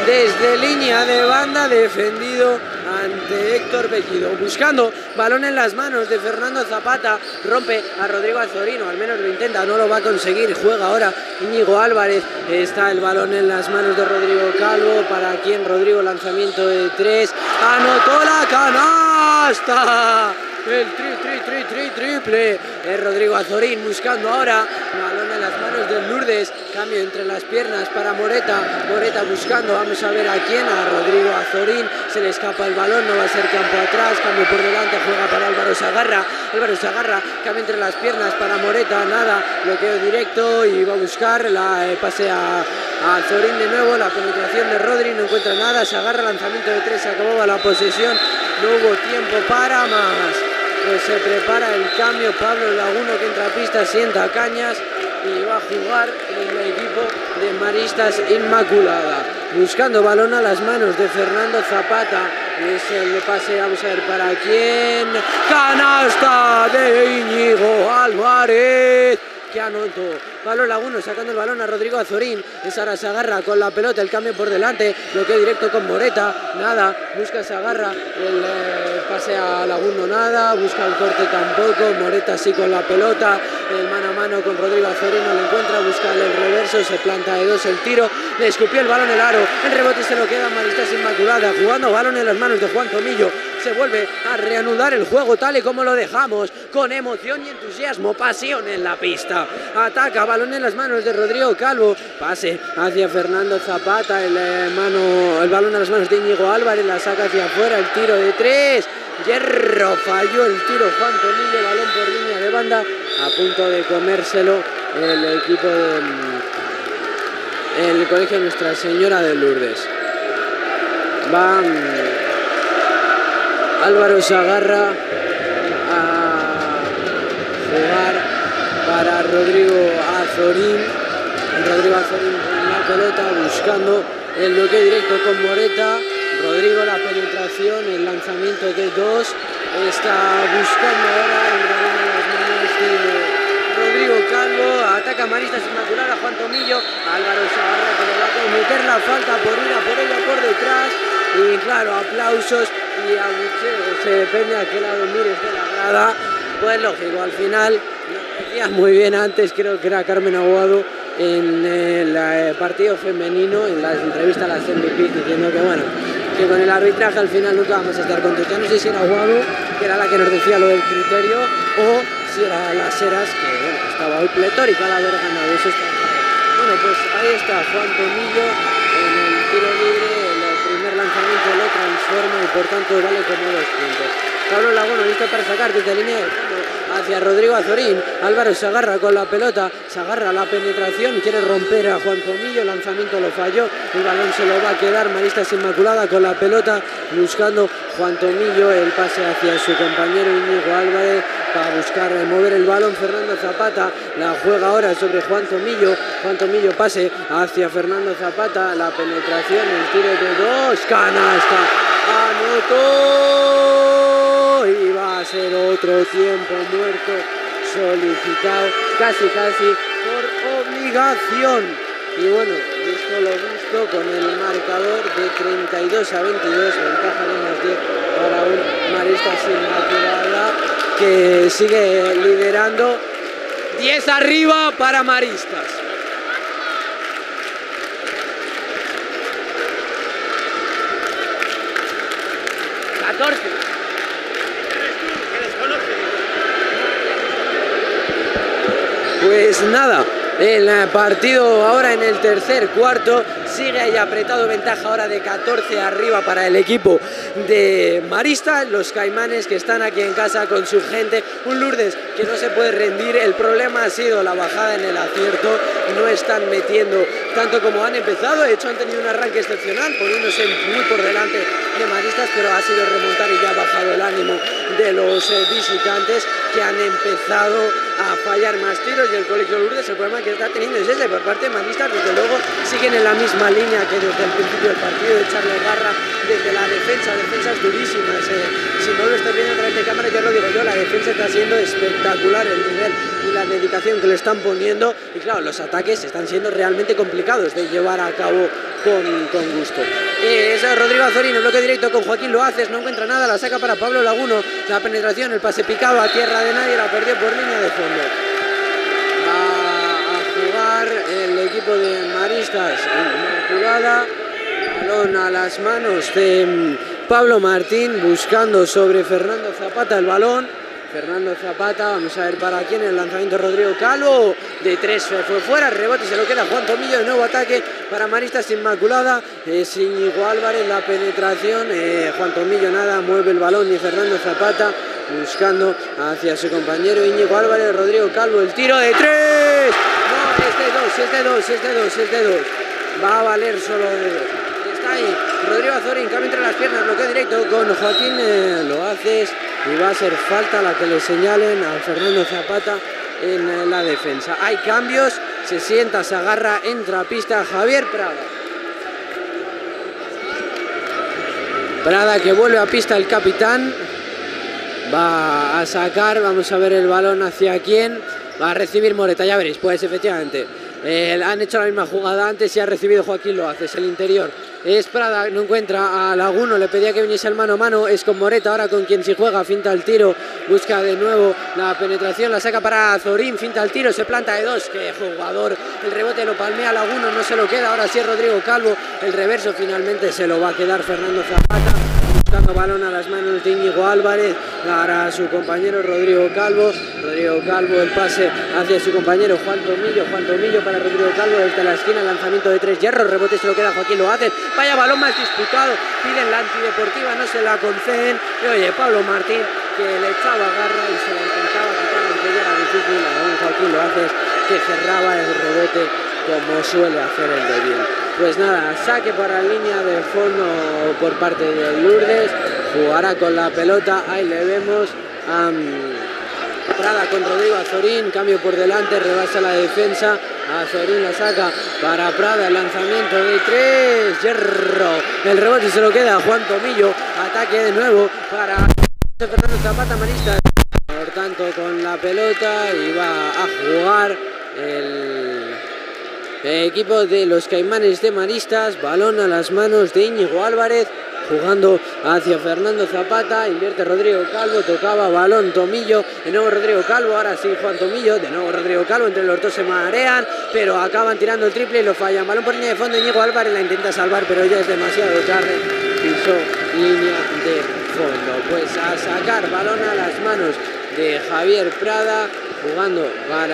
desde línea de banda, defendido ante Héctor Bellido, buscando balón en las manos de Fernando Zapata, rompe a Rodrigo Azorino, al menos lo intenta, no lo va a conseguir, juega ahora Íñigo Álvarez, está el balón en las manos de Rodrigo Calvo, para quien Rodrigo, lanzamiento de 3, anotó la canasta, el triple de Rodrigo Azorín, buscando ahora balón en las manos de Lourdes, cambio entre las piernas para Moreta buscando, vamos a ver a quién, a Rodrigo Azorín, se le escapa el balón, no va a ser campo atrás, cambio por delante, juega para Álvaro Sagarra, cambio entre las piernas para Moreta, nada, bloqueo directo y va a buscar la pase a Azorín de nuevo, la penetración de Rodri, no encuentra nada, Sagarra, lanzamiento de 3, se acabó la posesión, no hubo tiempo para más, pues se prepara el cambio, Pablo Laguno que entra a pista, sienta cañas y va a jugar el equipo de Maristas Inmaculada, buscando balón a las manos de Fernando Zapata, es el pase, vamos a ver para quién, canasta de Íñigo Álvarez, que anotó. Pablo Laguno sacando el balón a Rodrigo Azorín, es ahora Sagarra con la pelota, el cambio por delante, bloqueo directo con Moreta, nada, busca Sagarra, el pase a Laguno, nada, busca el corte tampoco, Moreta sí con la pelota, el mano a mano con Rodrigo Azorín, no lo encuentra, busca el reverso, se planta de 2 el tiro, le escupió el balón el aro, el rebote se lo queda Maristas Inmaculada, jugando balón en las manos de Juan Tomillo, se vuelve a reanudar el juego tal y como lo dejamos, con emoción y entusiasmo, pasión en la pista, ataca, balón en las manos de Rodrigo Calvo, pase hacia Fernando Zapata, el balón en las manos de Íñigo Álvarez, la saca hacia afuera, el tiro de 3, hierro, falló el tiro Juan Tomillo, balón por línea de banda, a punto de comérselo el equipo del Colegio Nuestra Señora de Lourdes. Va Álvaro Sagarra a jugar para Rodrigo Azorín con la pelota, buscando el bloqueo directo con Moreta, Rodrigo la penetración, el lanzamiento de 2, está buscando ahora el balón en las manos de Rodrigo Calvo, ataca Maristas Inmaculada, Juan Tomillo, Álvaro Sagarra que le va a cometer la falta por ir a por ella por detrás, y claro, aplausos y abucheos, depende a qué lado mires de la grada, pues lógico, al final lo decías muy bien antes, creo que era Carmen Aguado en el partido femenino, en la entrevista a las MVP, diciendo que bueno, que con el arbitraje al final nunca vamos a estar contentos. Ya no sé si era Aguado, que era la que nos decía lo del criterio, o si era Las Heras, que bueno, estaba hoy pletórica al haber ganado, eso está claro. Bueno, pues ahí está Juan Tomillo en el tiro libre, el primer lanzamiento lo transforma y por tanto vale como 2 puntos. Pablo Laguno listo para sacar desde línea de fondo hacia Rodrigo Azorín, Álvaro Sagarra con la pelota, Sagarra la penetración, quiere romper a Juan Tomillo, el lanzamiento lo falló, el balón se lo va a quedar Maristas Inmaculada con la pelota, buscando Juan Tomillo, el pase hacia su compañero Íñigo Álvarez, para buscar mover el balón, Fernando Zapata la juega ahora sobre Juan Tomillo pase hacia Fernando Zapata, la penetración, el tiro de 2, canasta, anotó y va a ser otro tiempo muerto solicitado, casi por obligación. Y bueno, visto lo visto, con el marcador de 32-22, ventaja de más 10 para un Maristas Inmaculada que sigue liderando, 10 arriba para Maristas. Pues nada, el partido ahora en el tercer cuarto sigue ahí apretado, ventaja ahora de 14 arriba para el equipo de Maristas, los Caimanes que están aquí en casa con su gente, un Lourdes que no se puede rendir, el problema ha sido la bajada en el acierto, no están metiendo tanto como han empezado, de hecho han tenido un arranque excepcional poniéndose muy por delante de Maristas, pero ha sido remontar y ya ha bajado el ánimo de los visitantes que han empezado a fallar más tiros, y el Colegio Lourdes el problema que está teniendo es ese por parte de Maristas, desde luego siguen en la misma línea que desde el principio del partido, de echarle garra desde la defensa defensa es durísima. Si no lo estás viendo a través de cámara, ya lo digo yo, la defensa está siendo espectacular, el nivel y la dedicación que le están poniendo. Y claro, los ataques están siendo realmente complicados de llevar a cabo con gusto. Es Rodrigo Azorín, el bloque directo con Joaquín Loaces, no encuentra nada, la saca para Pablo Laguno, la penetración, el pase picado a tierra de nadie, la perdió por línea de fondo. Va a jugar el equipo de Maristas Inmaculada, balón a las manos de Pablo Martín, buscando sobre Fernando Zapata el balón. Fernando Zapata, vamos a ver para quién, el lanzamiento Rodrigo Calvo, de 3 fue fuera, rebote y se lo queda Juan Tomillo, de nuevo ataque para Maristas Inmaculada, Íñigo Álvarez, la penetración, Juan Tomillo nada, mueve el balón y Fernando Zapata buscando hacia su compañero Íñigo Álvarez, Rodrigo Calvo, el tiro de 3, no, es de 2, va a valer solo de 2. Ahí, Rodrigo Azorín, cambio entre las piernas, bloqueo directo con Joaquín Loaces y va a ser falta la que le señalen a Fernando Zapata en la defensa. Hay cambios, se sienta, se agarra, entra a pista Javier Prada. Prada que vuelve a pista el capitán, va a sacar, vamos a ver el balón hacia quién, va a recibir Moreta, ya veréis, pues efectivamente. Han hecho la misma jugada antes y ha recibido Joaquín Loaces, el interior. Es Prada, no encuentra a Laguno, le pedía que viniese el mano a mano, es con Moreta ahora con quien si juega, finta el tiro, busca de nuevo la penetración, la saca para Azorín, finta el tiro, se planta de 2, que jugador, el rebote lo palmea Laguno, no se lo queda, ahora sí es Rodrigo Calvo, el reverso finalmente se lo va a quedar Fernando Zapata, buscando balón a las manos de Íñigo Álvarez, para su compañero Rodrigo Calvo, el pase hacia su compañero Juan Tomillo para Rodrigo Calvo, desde la esquina, lanzamiento de 3 hierros, rebote se lo queda Joaquín Loaces, vaya balón más disputado, piden la antideportiva, no se la conceden, y oye, Pablo Martín, que le echaba garra y se la intentaba quitar, aunque ya era difícil, a un Joaquín Loaces que cerraba el rebote como suele hacer el de bien. Pues nada, saque para línea de fondo por parte de Lourdes, jugará con la pelota, ahí le vemos a Prada con Rodrigo Azorín, cambio por delante, rebasa la defensa, Azorín la saca para Prada, el lanzamiento de 3, hierro, el rebote se lo queda a Juan Tomillo, ataque de nuevo para Fernando Zapata, Maristas, por tanto con la pelota y va a jugar el equipo de los Caimanes de Maristas, balón a las manos de Íñigo Álvarez, jugando hacia Fernando Zapata, invierte Rodrigo Calvo, tocaba balón Tomillo, de nuevo Rodrigo Calvo, ahora sí Juan Tomillo, de nuevo Rodrigo Calvo, entre los dos se marean, pero acaban tirando el triple y lo fallan, balón por línea de fondo, Íñigo Álvarez la intenta salvar, pero ya es demasiado tarde, pisó línea de fondo, pues a sacar balón a las manos de Javier Prada, jugando para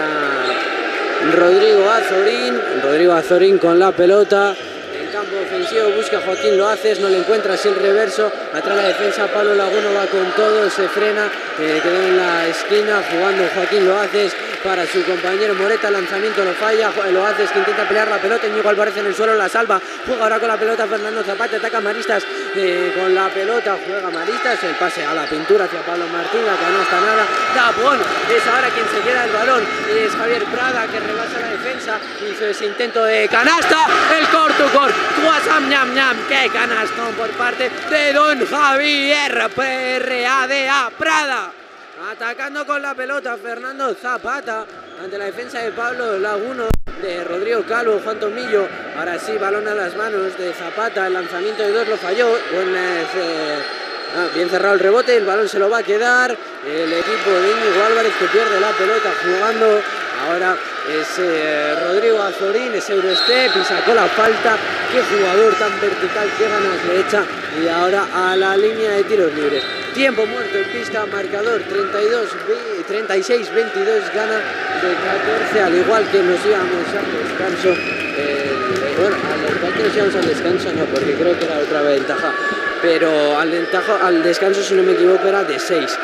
Rodrigo Azorín con la pelota, en campo ofensivo busca Joaquín Loaces, no le encuentra, así el reverso, atrás la defensa, Pablo Laguno va con todo, se frena, quedó en la esquina, jugando Joaquín Loaces para su compañero Moreta, lanzamiento lo falla, Loaces que intenta pelear la pelota, Íñigo Álvarez en el suelo, la salva, juega ahora con la pelota Fernando Zapata, ataca Maristas con la pelota, juega Maristas, el pase a la pintura hacia Pablo Martín, la canasta nada, tapón, es ahora quien se queda el balón, es Javier Prada que rebasa la defensa, hizo ese intento de canasta, el corto, Guasam ñam ñam, que canastón por parte de don Javier Prada Prada. Atacando con la pelota Fernando Zapata ante la defensa de Pablo Laguno, de Rodrigo Calvo, Juan Tomillo. Ahora sí, balón a las manos de Zapata, el lanzamiento de 2 lo falló. Bien cerrado el rebote, el balón se lo va a quedar el equipo de Íñigo Álvarez, que pierde la pelota jugando. Ahora es Rodrigo Azorín, es Eurostep y sacó la falta. Qué jugador tan vertical, qué ganas le echa. Y ahora a la línea de tiros libres. Tiempo muerto en pista, marcador 36-22, gana de 14, al igual que nos íbamos al descanso. Al descanso no, porque creo que era otra ventaja. Pero al descanso, si no me equivoco, era de 6.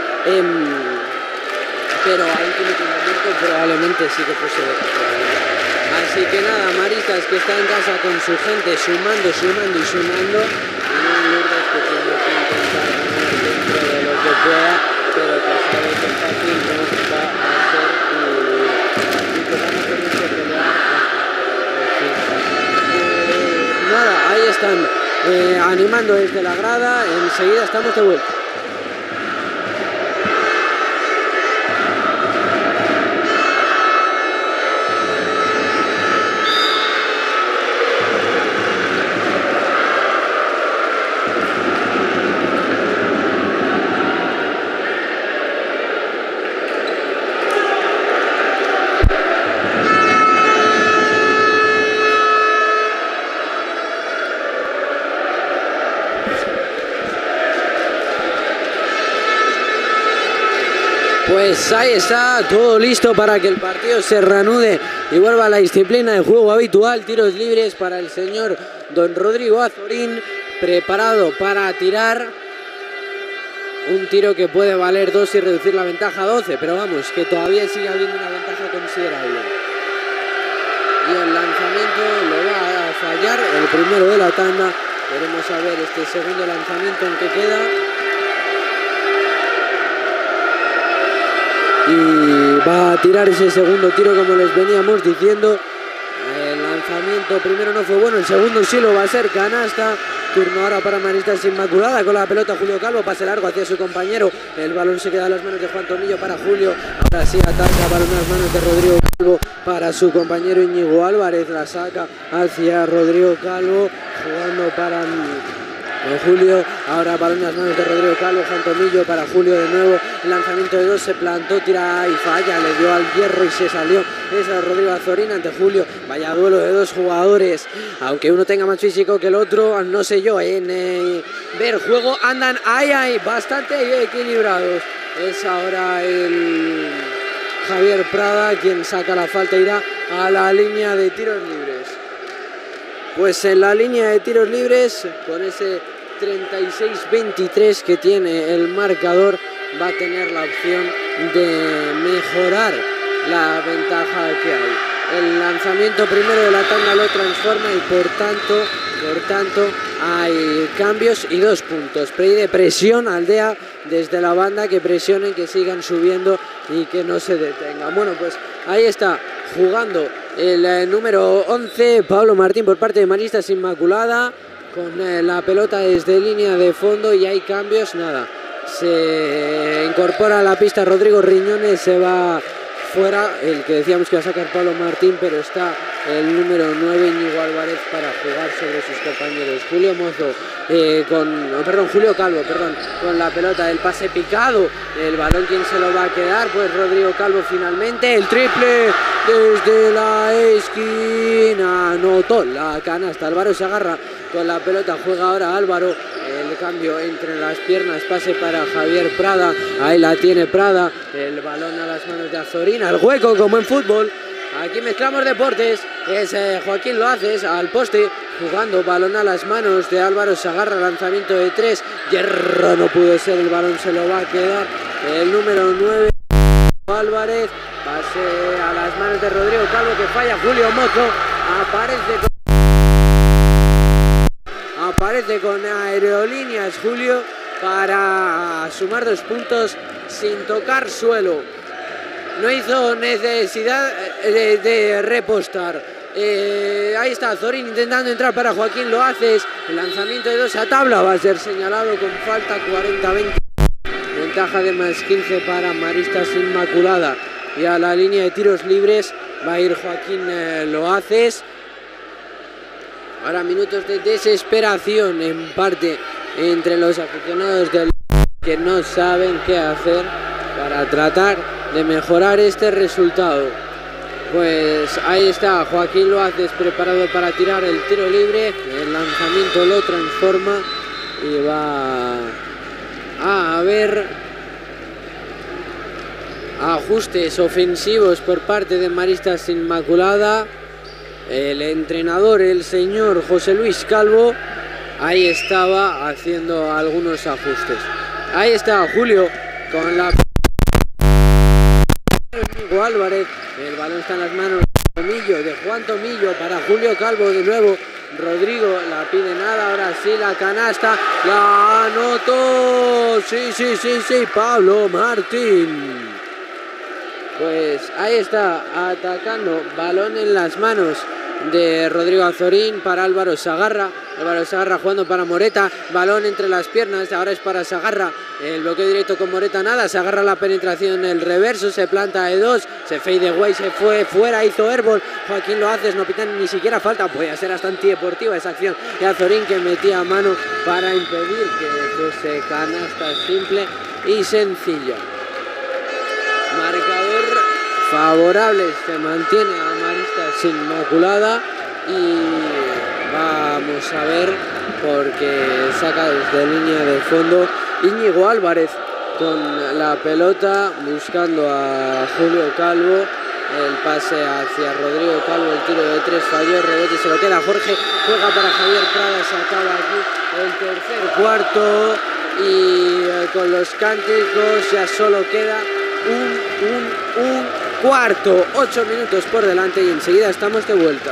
Pero al último tiempo probablemente sí que fuese de 14. Así que nada, Maristas que está en casa con su gente, sumando y sumando. Y un Lourdes que tiene que intentar ganar dentro de lo que pueda, pero que sabe que fácil no va a ser y que van a tener que pelear. Nada, ahí están animando desde la grada. Enseguida estamos de vuelta. Pues ahí está, todo listo para que el partido se reanude y vuelva a la disciplina de juego habitual. Tiros libres para el señor don Rodrigo Azorín, preparado para tirar un tiro que puede valer 2 y reducir la ventaja a 12, pero vamos, que todavía sigue habiendo una ventaja considerable. Y el lanzamiento lo va a fallar, el primero de la tanda. Veremos a ver este segundo lanzamiento en que queda. Y va a tirar ese segundo tiro, como les veníamos diciendo. El lanzamiento primero no fue bueno, el segundo sí lo va a ser, canasta. Turno ahora para Maristas Inmaculada, con la pelota Julio Calvo, pase largo hacia su compañero. El balón se queda en las manos de Juan Tomillo para Julio. Ahora sí ataca, balón en las manos de Rodrigo Calvo para su compañero Íñigo Álvarez. La saca hacia Rodrigo Calvo, jugando para Julio. Ahora balón en las manos de Rodrigo Calvo, Juan Tomillo para Julio de nuevo. El lanzamiento de 2 se plantó, tira y falla, le dio al hierro y se salió. Esa es Rodrigo Azorín ante Julio. Vaya duelo de dos jugadores, aunque uno tenga más físico que el otro, no sé yo, en ver juego andan ahí bastante equilibrados. Es ahora el Javier Prada quien saca la falta, irá a la línea de tiros libres. Pues en la línea de tiros libres, con ese 36-23 que tiene el marcador, va a tener la opción de mejorar la ventaja que hay. El lanzamiento primero de la tanda lo transforma y por tanto hay cambios y 2 puntos. Pide presión Aldea desde la banda, que presionen, que sigan subiendo y que no se detengan. Bueno, pues ahí está jugando el número 11, Pablo Martín, por parte de Maristas Inmaculada, con la pelota desde línea de fondo, y hay cambios, nada. Se incorpora a la pista Rodrigo Riñones, se va fuera el que decíamos que iba a sacar Pablo Martín, pero está el número 9, Íñigo Álvarez, para jugar sobre sus compañeros. Julio Calvo, con la pelota, el pase picado, el balón, ¿quién se lo va a quedar? Pues Rodrigo Calvo finalmente, el triple desde la esquina, anotó la canasta. Álvaro se agarra con la pelota, juega ahora Álvaro, el cambio entre las piernas, pase para Javier Prada, ahí la tiene Prada, el balón a las manos de Azorín, al hueco como en fútbol. Aquí mezclamos deportes, es Joaquín Loaces al poste, jugando, balón a las manos de Álvaro, se agarra, lanzamiento de 3, hierro, no pudo ser, el balón se lo va a quedar el número 9, Álvarez, pase a las manos de Rodrigo Calvo, que falla. Julio Mozo aparece con aerolíneas Julio para sumar 2 puntos sin tocar suelo. No hizo necesidad de repostar. Ahí está Azorín intentando entrar para Joaquín Loaces. El lanzamiento de 2 a tabla va a ser señalado con falta, 40-20. Ventaja de más 15 para Maristas Inmaculada. Y a la línea de tiros libres va a ir Joaquín Loaces. Ahora minutos de desesperación en parte entre los aficionados del que no saben qué hacer para tratar de mejorar este resultado. Pues ahí está Joaquín Loaces preparado para tirar el tiro libre. El lanzamiento lo transforma y va a haber ajustes ofensivos por parte de Maristas Inmaculada. El entrenador, el señor José Luis Calvo, ahí estaba haciendo algunos ajustes. Ahí está Julio con la Álvarez, el balón está en las manos de Juan Tomillo para Julio Calvo de nuevo. Rodrigo la pide nada, ahora sí la canasta, la anotó, sí, Pablo Martín. Pues ahí está atacando, balón en las manos de Rodrigo Azorín para Álvaro Sagarra. Álvaro Sagarra jugando para Moreta, balón entre las piernas, ahora es para Sagarra, el bloqueo directo con Moreta, nada, se agarra la penetración, el reverso, se planta de dos, se fade away, se fue fuera, hizo airball, Joaquín lo hace, no pitan ni siquiera falta, podía ser hasta antideportiva esa acción, y Azorín que metía mano para impedir que fuese canasta simple y sencilla. Marcador favorable, se mantiene a Maristas Inmaculada y vamos a ver porque saca desde línea de fondo Íñigo Álvarez con la pelota buscando a Julio Calvo, el pase hacia Rodrigo Calvo, el tiro de tres falló, el rebote se lo queda Jorge, juega para Javier Prada, se acaba aquí el tercer cuarto y con los cánticos ya solo queda un cuarto, 8 minutos por delante y enseguida estamos de vuelta.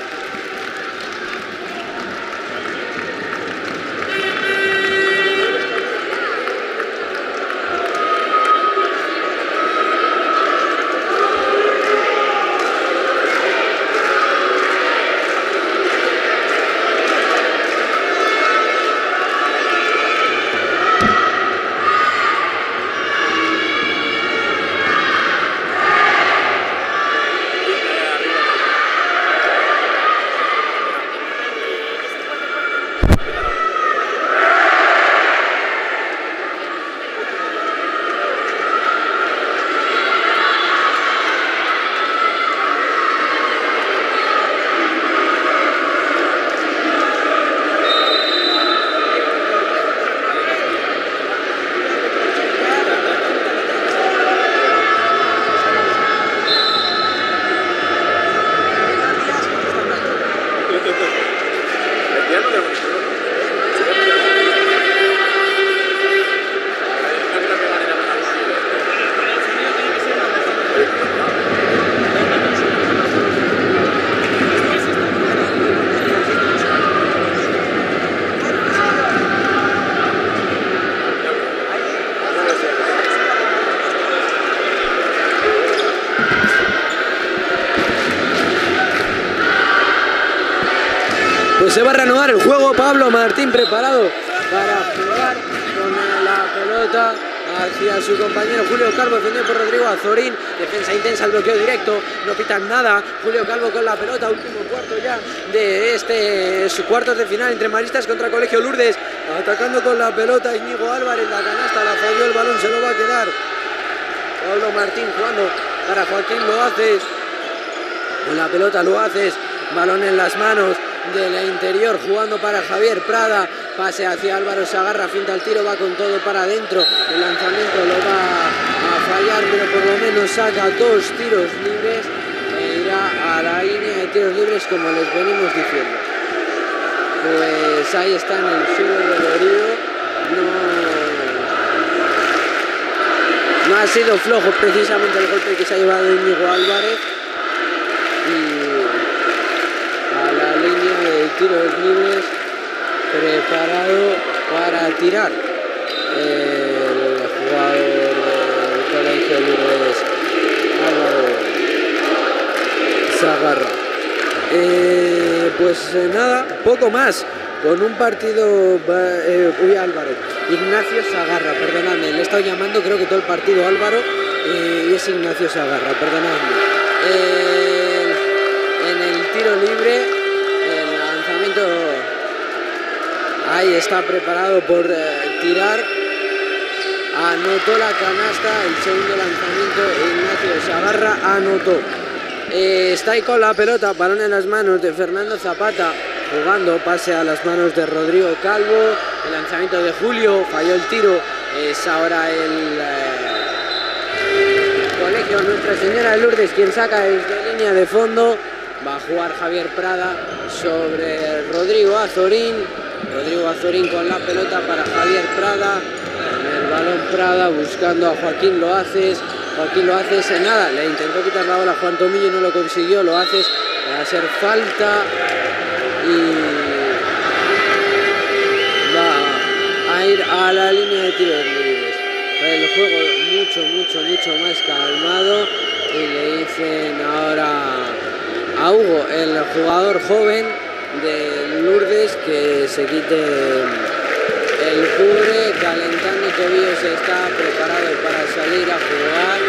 Pues se va a reanudar el juego, Pablo Martín preparado para jugar con la pelota hacia su compañero Julio Calvo, defendido por Rodrigo Azorín, defensa intensa, el bloqueo directo, no pitan nada, Julio Calvo con la pelota, último cuarto ya de cuartos de final entre Maristas contra Colegio Lourdes, atacando con la pelota Íñigo Álvarez, la canasta la falló, el balón se lo va a quedar Pablo Martín jugando para Joaquín Loaces, con la pelota Loaces, balón en las manos de la interior jugando para Javier Prada, pase hacia Álvaro Sagarra, finta el tiro, va con todo para adentro, el lanzamiento lo va a fallar pero por lo menos saca dos tiros libres e irá a la línea de tiros libres como les venimos diciendo. Pues ahí está en el suelo dolorido, no ha sido flojo precisamente el golpe que se ha llevado Íñigo Álvarez y a la línea de tiros libres preparado para tirar el jugador del Colegio Lourdes Álvaro Sagarra. Pues nada, poco más con un partido Ignacio Sagarra, perdonadme, le he estado llamando creo que todo el partido Álvaro y es Ignacio Sagarra, perdonadme. En el tiro libre, el lanzamiento ahí está preparado por tirar, anotó la canasta, el segundo lanzamiento Ignacio Sagarra anotó. Está ahí con la pelota, balón en las manos de Fernando Zapata, jugando, pase a las manos de Rodrigo Calvo, el lanzamiento de Julio, falló el tiro, es ahora el Colegio Nuestra Señora de Lourdes quien saca desde línea de fondo, va a jugar Javier Prada sobre Rodrigo Azorín con la pelota para Javier Prada, el balón Prada buscando a Joaquín Loaces en nada, le intentó quitar la bola a Juan Tomillo y no lo consiguió, Loaces va a ser falta y va a ir a la línea de tiros libres. El juego mucho más calmado y le dicen ahora a Hugo, el jugador joven, de Lourdes, que se quite el cubre, calentando tobillos, está preparado para salir a jugar.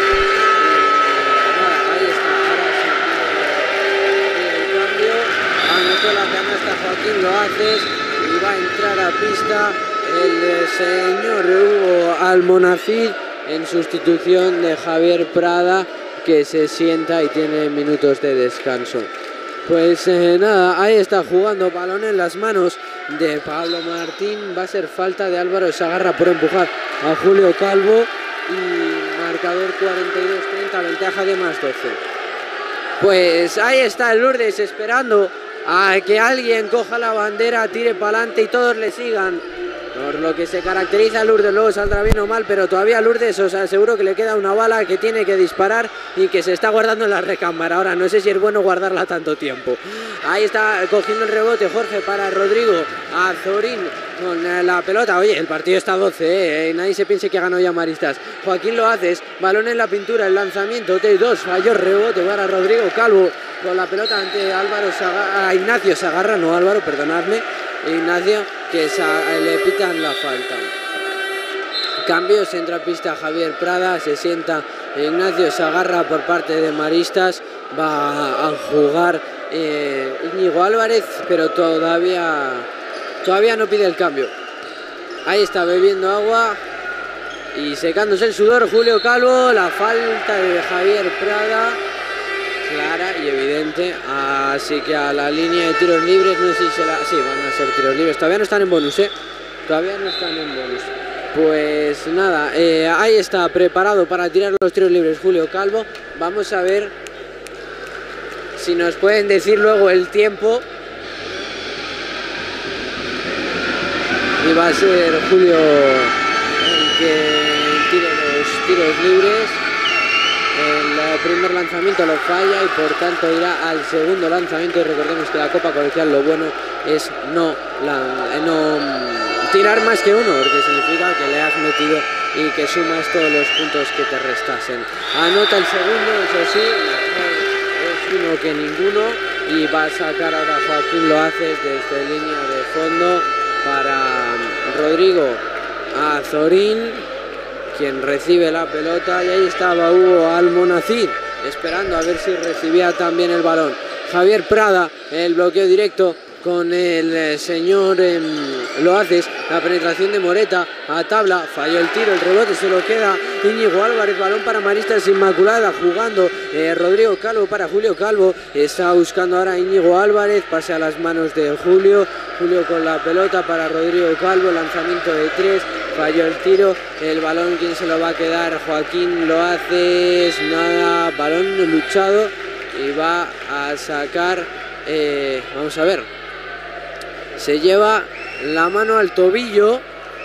Ahí está, ahora sí el cambio, anotó la canasta Joaquín Loaces y va a entrar a pista el señor Hugo Almonacid en sustitución de Javier Prada, que se sienta y tiene minutos de descanso. Pues nada, ahí está jugando, balón en las manos de Pablo Martín. Va a ser falta de Álvaro Sagarra por empujar a Julio Calvo y marcador 42-30, ventaja de +12. Pues ahí está el Lourdes esperando a que alguien coja la bandera, tire para adelante y todos le sigan. Por lo que se caracteriza a Lourdes, luego saldrá bien o mal, pero todavía Lourdes os aseguro que le queda una bala que tiene que disparar y que se está guardando en la recámara. Ahora no sé si es bueno guardarla tanto tiempo. Ahí está cogiendo el rebote Jorge para Rodrigo Azorín con la pelota. Oye, el partido está 12, nadie se piense que ganó ya Maristas. Joaquín Loaces, balón en la pintura, el lanzamiento de 2, falló, rebote para Rodrigo Calvo con la pelota ante Ignacio Sagarra, no Álvaro, perdonadme, Ignacio, que le pitan la falta. Cambio, centra pista Javier Prada, se sienta Ignacio Sagarra por parte de Maristas, va a jugar Íñigo Álvarez, pero todavía no pide el cambio. Ahí está bebiendo agua y secándose el sudor Julio Calvo, la falta de Javier Prada, clara y evidente, así que a la línea de tiros libres, no sé si sí, van a ser tiros libres, todavía no están en bonus, todavía no están en bonus. Pues nada, ahí está preparado para tirar los tiros libres Julio Calvo. Vamos a ver si nos pueden decir luego el tiempo. Y va a ser Julio el que tire los tiros libres. El primer lanzamiento lo falla y por tanto irá al segundo lanzamiento. Y recordemos que la Copa Colegial lo bueno es no tirar más que uno, porque significa que le has metido y que sumas todos los puntos que te restasen. Anota el segundo, eso sí, es uno que ninguno, y va a sacar ahora Joaquín Loaces desde línea de fondo para Rodrigo Azorín, quien recibe la pelota, y ahí estaba Hugo Almonacid esperando a ver si recibía también el balón. Javier Prada, el bloqueo directo con el señor Loaces, la penetración de Moreta a tabla, falló el tiro, el rebote se lo queda Íñigo Álvarez, balón para Maristas Inmaculada, jugando Rodrigo Calvo para Julio Calvo, está buscando ahora Íñigo Álvarez, pase a las manos de Julio con la pelota para Rodrigo Calvo, lanzamiento de 3, falló el tiro, el balón, ¿quién se lo va a quedar? Joaquín Loaces, nada, balón luchado y va a sacar, vamos a ver, se lleva la mano al tobillo,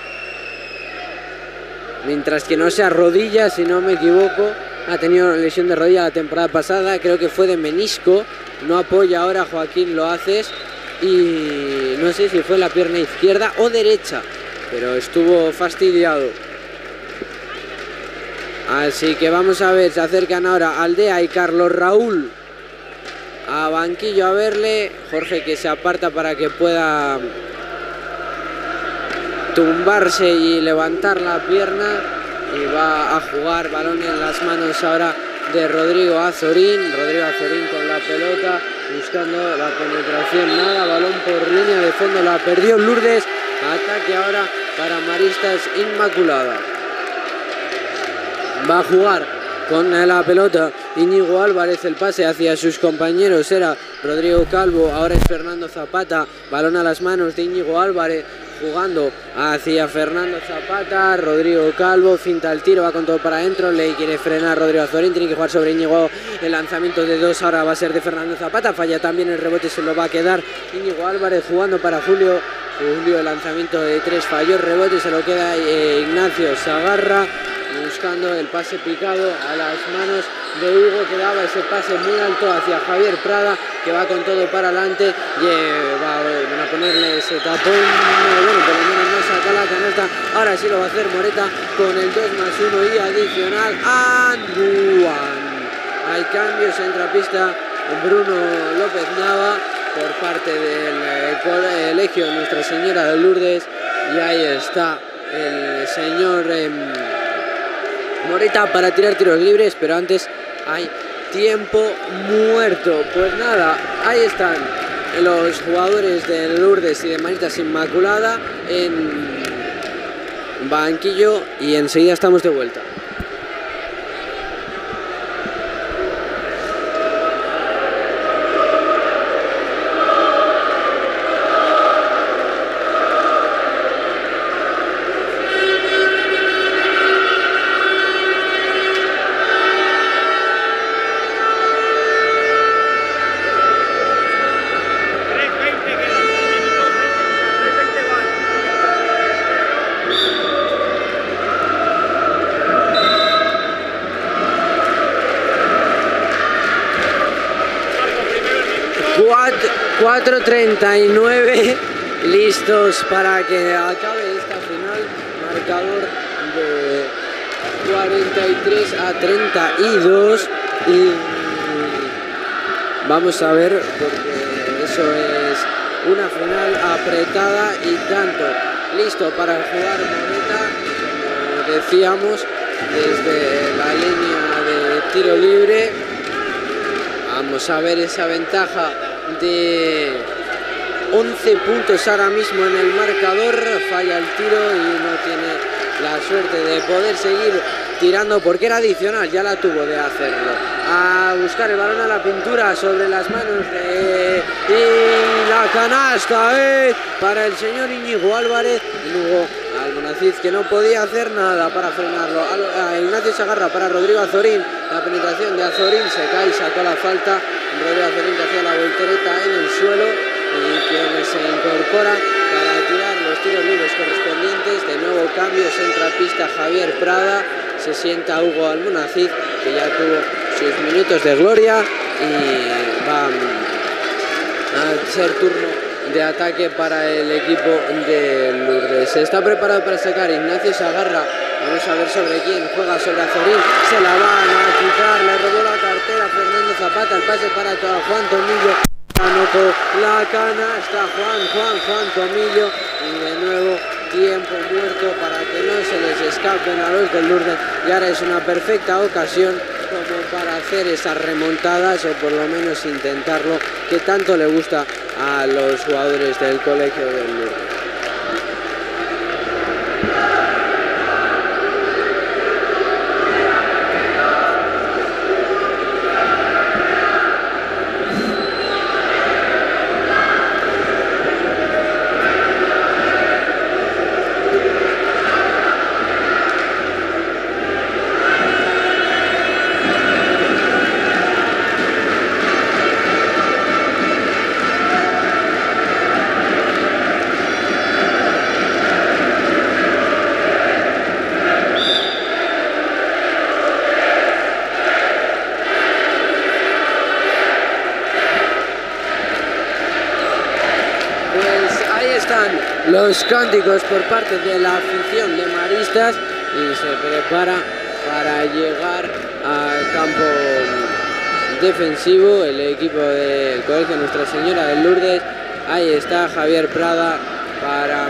mientras que no sea rodilla, si no me equivoco. Ha tenido lesión de rodilla la temporada pasada, creo que fue de menisco, no apoya ahora Joaquín Loaces y no sé si fue la pierna izquierda o derecha, pero estuvo fastidiado. Así que vamos a ver, se acercan ahora Aldea y Carlos Raúl a banquillo a verle. Jorge, que se aparta para que pueda tumbarse y levantar la pierna, y va a jugar, balón en las manos ahora de Rodrigo Azorín con la pelota, buscando la penetración, nada, balón por línea de fondo, la perdió Lourdes, ataque ahora para Maristas Inmaculada. Va a jugar con la pelota Íñigo Álvarez, el pase hacia sus compañeros era Rodrigo Calvo, ahora es Fernando Zapata, balón a las manos de Íñigo Álvarez, jugando hacia Fernando Zapata, Rodrigo Calvo, finta el tiro, va con todo para adentro, le quiere frenar Rodrigo Azorín, tiene que jugar sobre Íñigo, el lanzamiento de 2 ahora va a ser de Fernando Zapata, falla también el rebote, se lo va a quedar Íñigo Álvarez, jugando para Julio, el lanzamiento de 3 falló, el rebote se lo queda Ignacio Sagarra, buscando el pase picado a las manos de Hugo, que daba ese pase muy alto hacia Javier Prada, que va con todo para adelante, van a ponerle ese tapón, bueno, por lo menos no saca la canasta, ahora sí lo va a hacer Moreta con el 2+1 y adicional and one. Hay cambios, entra a pista Bruno López Nava por parte del colegio Nuestra Señora de Lourdes, y ahí está el señor Moreta para tirar tiros libres, pero antes hay tiempo muerto. Pues nada, ahí están los jugadores de Lourdes y de Maristas Inmaculada en banquillo y enseguida estamos de vuelta. ...4:39... listos para que acabe esta final. Marcador de 43-32 y vamos a ver, porque eso es una final apretada y tanto. Listo para jugar Moreta, como decíamos, desde la línea de tiro libre. Vamos a ver esa ventaja de 11 puntos ahora mismo en el marcador. Falla el tiro y no tiene la suerte de poder seguir tirando porque era adicional, ya la tuvo de hacerlo. A buscar el balón a la pintura sobre las manos de... y la canasta para el señor Íñigo Álvarez. Luego Almonacid, que no podía hacer nada para frenarlo. A Ignacio Sagarra para Rodrigo Azorín. La penetración de Azorín, se cae y sacó la falta. Rodrigo Azorín, que hacía la voltereta en el suelo y quien se incorpora para tirar los tiros libres correspondientes. De nuevo cambios, entra a pista Javier Prada, se sienta Hugo Almonacid, que ya tuvo sus minutos de gloria, y va a ser turno de ataque para el equipo de Lourdes. Está preparado para sacar Ignacio Sagarra. Vamos a ver sobre quién juega, sobre Azorín. Se la van a quitar, le robó la cartera Fernando Zapata. El pase para Juan Tomillo. Anotó la canasta Juan Tomillo. Y de nuevo tiempo muerto para que no se les escapen a los del Lourdes. Y ahora es una perfecta ocasión como para hacer esas remontadas, o por lo menos intentarlo, que tanto le gusta a los jugadores del colegio del Lourdes. Los cánticos por parte de la afición de Maristas y se prepara para llegar al campo defensivo el equipo del colegio Nuestra Señora de Lourdes. Ahí está Javier Prada para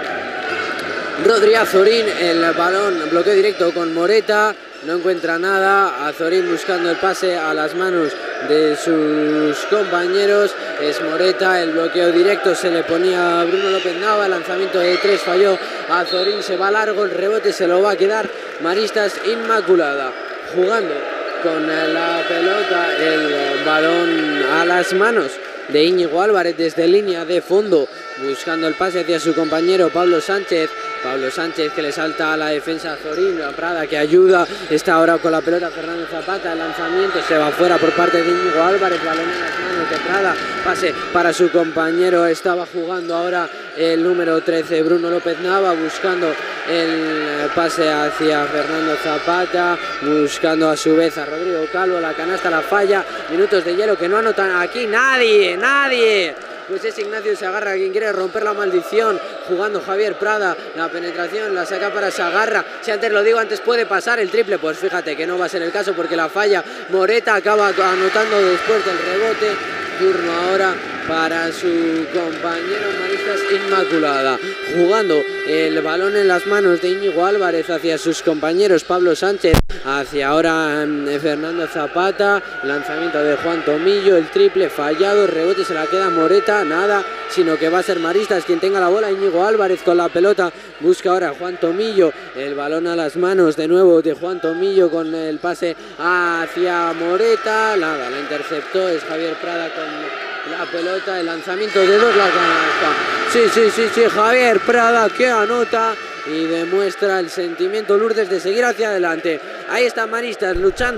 Rodri Azorín. El balón, bloqueo directo con Moreta, no encuentra nada. Azorín buscando el pase a las manos de sus compañeros. Es Moreta, el bloqueo directo se le ponía a Bruno López Nava. El lanzamiento de 3 falló. Azorín se va largo, el rebote se lo va a quedar Maristas Inmaculada. Jugando con la pelota, el balón a las manos de Íñigo Álvarez desde línea de fondo, buscando el pase hacia su compañero Pablo Sánchez. Pablo Sánchez, que le salta a la defensa a Azorín. Prada, que ayuda, está ahora con la pelota Fernando Zapata. El lanzamiento se va fuera por parte de Íñigo Álvarez. Balón en las manos de Prada, pase para su compañero. Estaba jugando ahora el número 13 Bruno López Nava, buscando el pase hacia Fernando Zapata, buscando a su vez a Rodrigo Calvo. La canasta la falla. Minutos de hielo que no anotan aquí nadie. Pues es Ignacio Sagarra quien quiere romper la maldición, jugando Javier Prada. La penetración la saca para Sagarra. Si antes lo digo, antes puede pasar el triple, pues fíjate que no va a ser el caso porque la falla. Moreta acaba anotando después del rebote. Turno ahora para su compañero Maristas Inmaculada, jugando el balón en las manos de Íñigo Álvarez hacia sus compañeros Pablo Sánchez, hacia ahora Fernando Zapata, lanzamiento de Juan Tomillo, el triple fallado, rebote se la queda Moreta, nada, sino que va a ser Maristas quien tenga la bola. Íñigo Álvarez con la pelota, busca ahora a Juan Tomillo, el balón a las manos de nuevo de Juan Tomillo con el pase hacia Moreta, nada, la interceptó, es Javier Prada con la pelota, el lanzamiento de dos, la canasta. Sí, Javier Prada que anota y demuestra el sentimiento Lourdes de seguir hacia adelante. Ahí está Maristas luchando,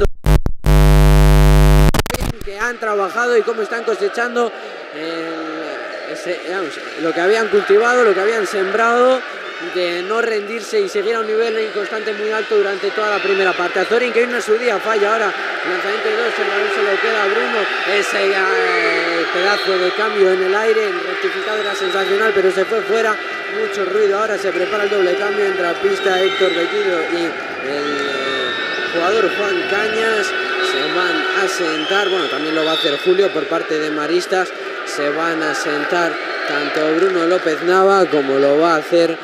que han trabajado y cómo están cosechando lo que habían cultivado, lo que habían sembrado, de no rendirse y seguir a un nivel inconstante muy alto durante toda la primera parte. Azorín, que vino a su día, falla ahora, lanzamiento de dos, el balón se lo queda a Bruno, ese pedazo de cambio en el aire, el rectificado era sensacional, pero se fue fuera, mucho ruido, ahora se prepara el doble cambio, entra a pista Héctor Bellido y el jugador Juan Cañas, se van a sentar, bueno, también lo va a hacer Julio por parte de Maristas, se van a sentar tanto Bruno López Nava como lo va a hacer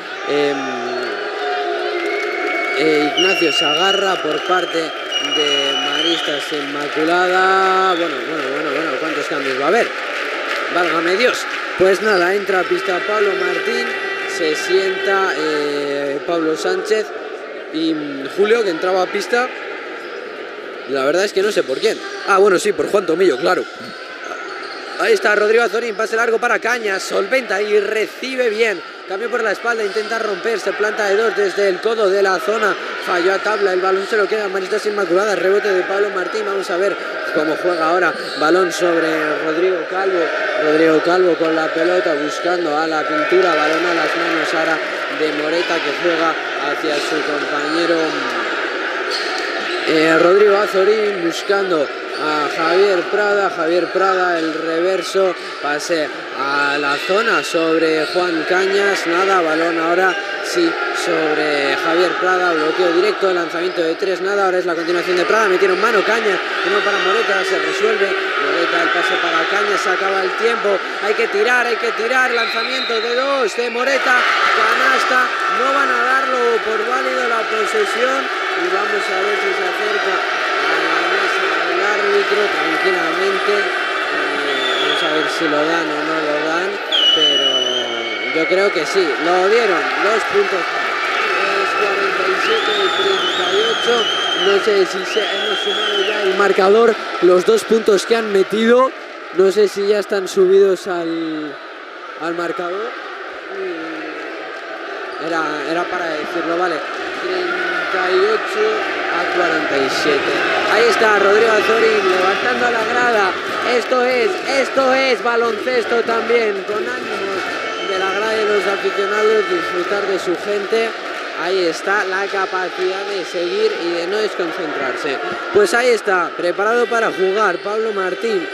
Ignacio Sagarra por parte de Maristas Inmaculada. Bueno, ¿cuántos cambios va a haber? Válgame Dios. Pues nada, entra a pista Pablo Martín, se sienta Pablo Sánchez y Julio, que entraba a pista. La verdad es que no sé por quién. Ah, bueno, sí, por Juan Tomillo, claro. Ahí está Rodrigo Azorín, pase largo para Cañas, solventa y recibe bien. Cambio por la espalda, intenta romper, se planta de dos desde el codo de la zona. Falló a tabla, el balón se lo queda Maristas Inmaculada, rebote de Pablo Martín. Vamos a ver cómo juega ahora. Balón sobre Rodrigo Calvo. Rodrigo Calvo con la pelota buscando a la pintura. Balón a las manos ahora de Moreta, que juega hacia su compañero Rodrigo Azorín, buscando a Javier Prada, el reverso, pase a la zona sobre Juan Cañas, nada, balón ahora sí sobre Javier Prada, bloqueo directo, lanzamiento de tres, nada, ahora es la continuación de Prada, metieron mano Cañas, uno para Moreta, se resuelve, Moreta, el pase para Cañas, se acaba el tiempo, hay que tirar, lanzamiento de dos de Moreta, canasta, no van a darlo por válido la posesión y vamos a ver si se acerca a la mesa del árbitro tranquilamente, vamos a ver si lo dan o no lo dan, pero yo creo que sí, lo dieron, 2 puntos, es 47 y 38, no sé si se hemos sumado ya el marcador, los 2 puntos que han metido, no sé si ya están subidos al marcador, era para decirlo, vale, 38 a 47. Ahí está Rodrigo Azorín levantando a la grada. Esto es baloncesto también, con ánimos de la grada de los aficionados, disfrutar de su gente. Ahí está la capacidad de seguir y de no desconcentrarse. Pues ahí está, preparado para jugar Pablo Martín,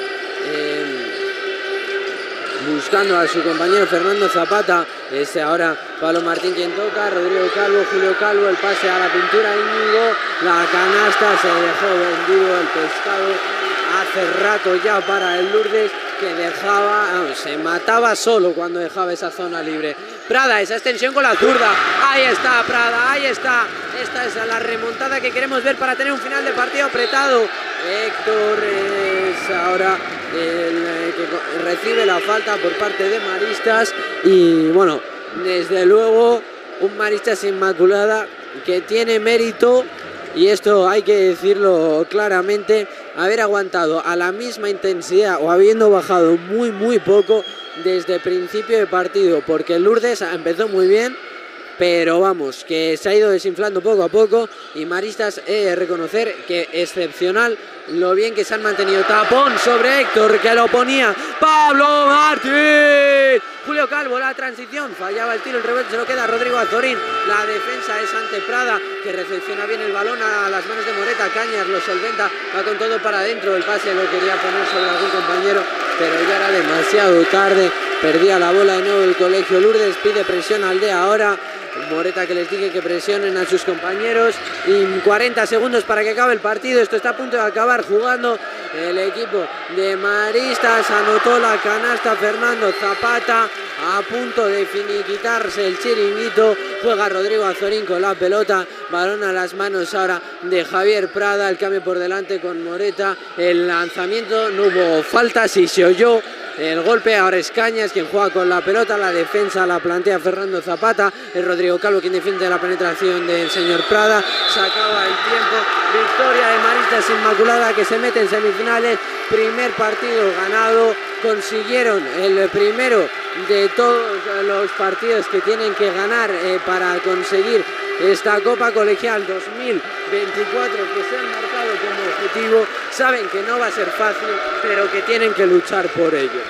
buscando a su compañero Fernando Zapata. Es ahora Pablo Martín quien toca, Rodrigo Calvo, Julio Calvo, el pase a la pintura, Íñigo, la canasta, se dejó vendido el pescado hace rato ya para el Lourdes, que se mataba solo cuando dejaba esa zona libre. Prada, esa extensión con la zurda, ahí está Prada, ahí está. Esta es la remontada que queremos ver para tener un final de partido apretado. Héctor es ahora el que recibe la falta por parte de Maristas y bueno, desde luego un Maristas Inmaculada que tiene mérito, y esto hay que decirlo claramente, haber aguantado a la misma intensidad o habiendo bajado muy poco desde principio de partido, porque el Lourdes empezó muy bien, pero vamos, que se ha ido desinflando poco a poco, y Maristas reconocer que excepcional lo bien que se han mantenido. Tapón sobre Héctor, que lo ponía Pablo Martín. Julio Calvo, la transición, fallaba el tiro, el rebote se lo queda Rodrigo Azorín. La defensa es ante Prada, que recepciona bien el balón a las manos de Moreta. Cañas lo solventa, va con todo para adentro. El pase lo quería poner sobre algún compañero, pero ya era demasiado tarde. Perdía la bola de nuevo el Colegio Lourdes, pide presión a Aldea ahora. Moreta, que les dice que presionen a sus compañeros, y 40 segundos para que acabe el partido. Esto está a punto de acabar, jugando el equipo de Maristas. Anotó la canasta Fernando Zapata, a punto de finiquitarse el chiringuito. Juega Rodrigo Azorín con la pelota, balón a las manos ahora de Javier Prada, el cambio por delante con Moreta, el lanzamiento, no hubo faltas y se oyó el golpe. Ahora es Cañas quien juega con la pelota, la defensa la plantea Fernando Zapata, es Rodrigo Calvo quien defiende la penetración del señor Prada. Se acaba el tiempo, victoria de Maristas Inmaculada que se mete en semifinales, primer partido ganado, consiguieron el primero de todos los partidos que tienen que ganar para conseguir esta Copa Colegial 2024 que se han marcado como objetivo. Saben que no va a ser fácil, pero que tienen que luchar por ello.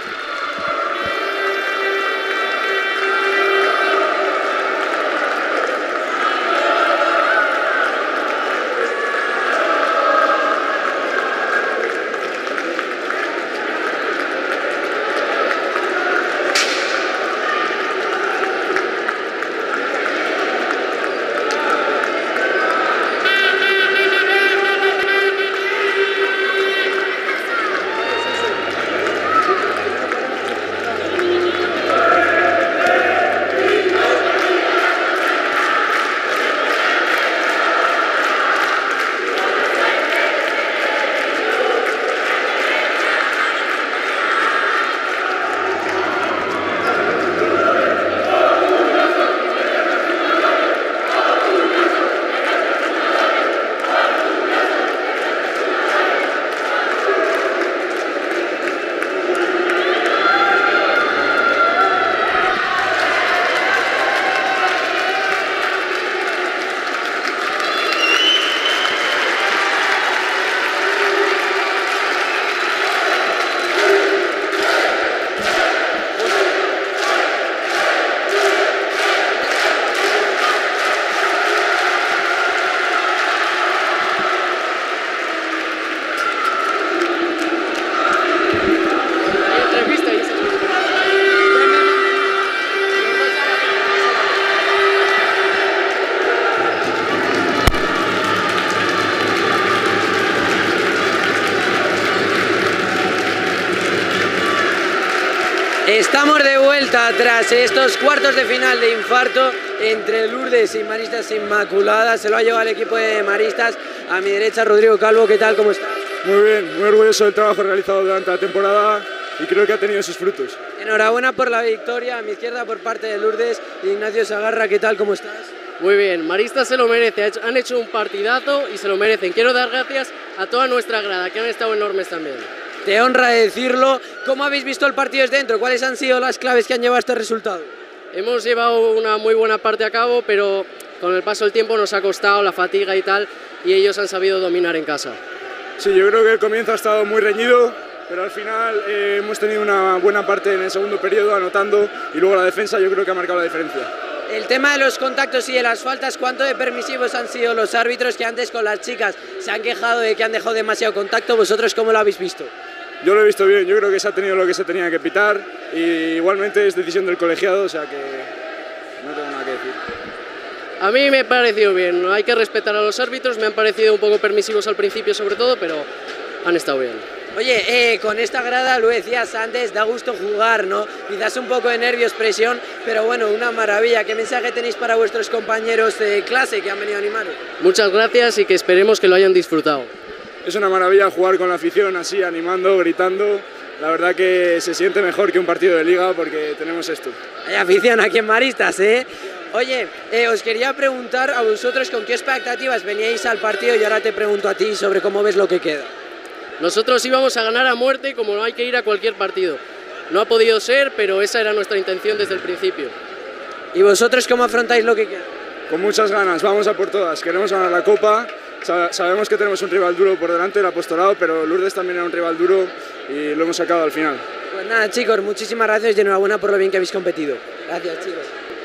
Estamos de vuelta tras estos cuartos de final de infarto entre Lourdes y Maristas Inmaculada. Se lo ha llevado el equipo de Maristas. A mi derecha Rodrigo Calvo, ¿qué tal? ¿Cómo estás? Muy bien, muy orgulloso del trabajo realizado durante la temporada y creo que ha tenido sus frutos. Enhorabuena por la victoria. A mi izquierda por parte de Lourdes, Ignacio Sagarra, ¿qué tal? ¿Cómo estás? Muy bien, Maristas se lo merece, han hecho un partidazo y se lo merecen. Quiero dar gracias a toda nuestra grada, que han estado enormes también. Te honra decirlo. ¿Cómo habéis visto el partido desde dentro? ¿Cuáles han sido las claves que han llevado a este resultado? Hemos llevado una muy buena parte a cabo, pero con el paso del tiempo nos ha costado la fatiga y tal, y ellos han sabido dominar en casa. Sí, yo creo que el comienzo ha estado muy reñido, pero al final hemos tenido una buena parte en el segundo periodo anotando, y luego la defensa yo creo que ha marcado la diferencia. El tema de los contactos y de las faltas, ¿cuánto de permisivos han sido los árbitros que antes con las chicas se han quejado de que han dejado demasiado contacto? ¿Vosotros cómo lo habéis visto? Yo lo he visto bien, yo creo que se ha tenido lo que se tenía que pitar y igualmente es decisión del colegiado, o sea que no tengo nada que decir. A mí me ha parecido bien, hay que respetar a los árbitros, me han parecido un poco permisivos al principio sobre todo, pero han estado bien. Oye, con esta grada, lo decías antes, da gusto jugar, ¿no? Quizás un poco de nervios, presión, pero bueno, una maravilla. ¿Qué mensaje tenéis para vuestros compañeros de clase que han venido a animaros? Muchas gracias y que esperemos que lo hayan disfrutado. Es una maravilla jugar con la afición así, animando, gritando. La verdad que se siente mejor que un partido de liga porque tenemos esto. Hay afición aquí en Maristas, ¿eh? Oye, os quería preguntar a vosotros con qué expectativas veníais al partido y ahora te pregunto a ti sobre cómo ves lo que queda. Nosotros íbamos a ganar a muerte como no hay que ir a cualquier partido. No ha podido ser, pero esa era nuestra intención desde el principio. ¿Y vosotros cómo afrontáis lo que queda? Con muchas ganas, vamos a por todas. Queremos ganar la Copa. Sabemos que tenemos un rival duro por delante, el Apostolado, pero Lourdes también era un rival duro y lo hemos sacado al final. Pues nada, chicos, muchísimas gracias y enhorabuena por lo bien que habéis competido. Gracias, chicos.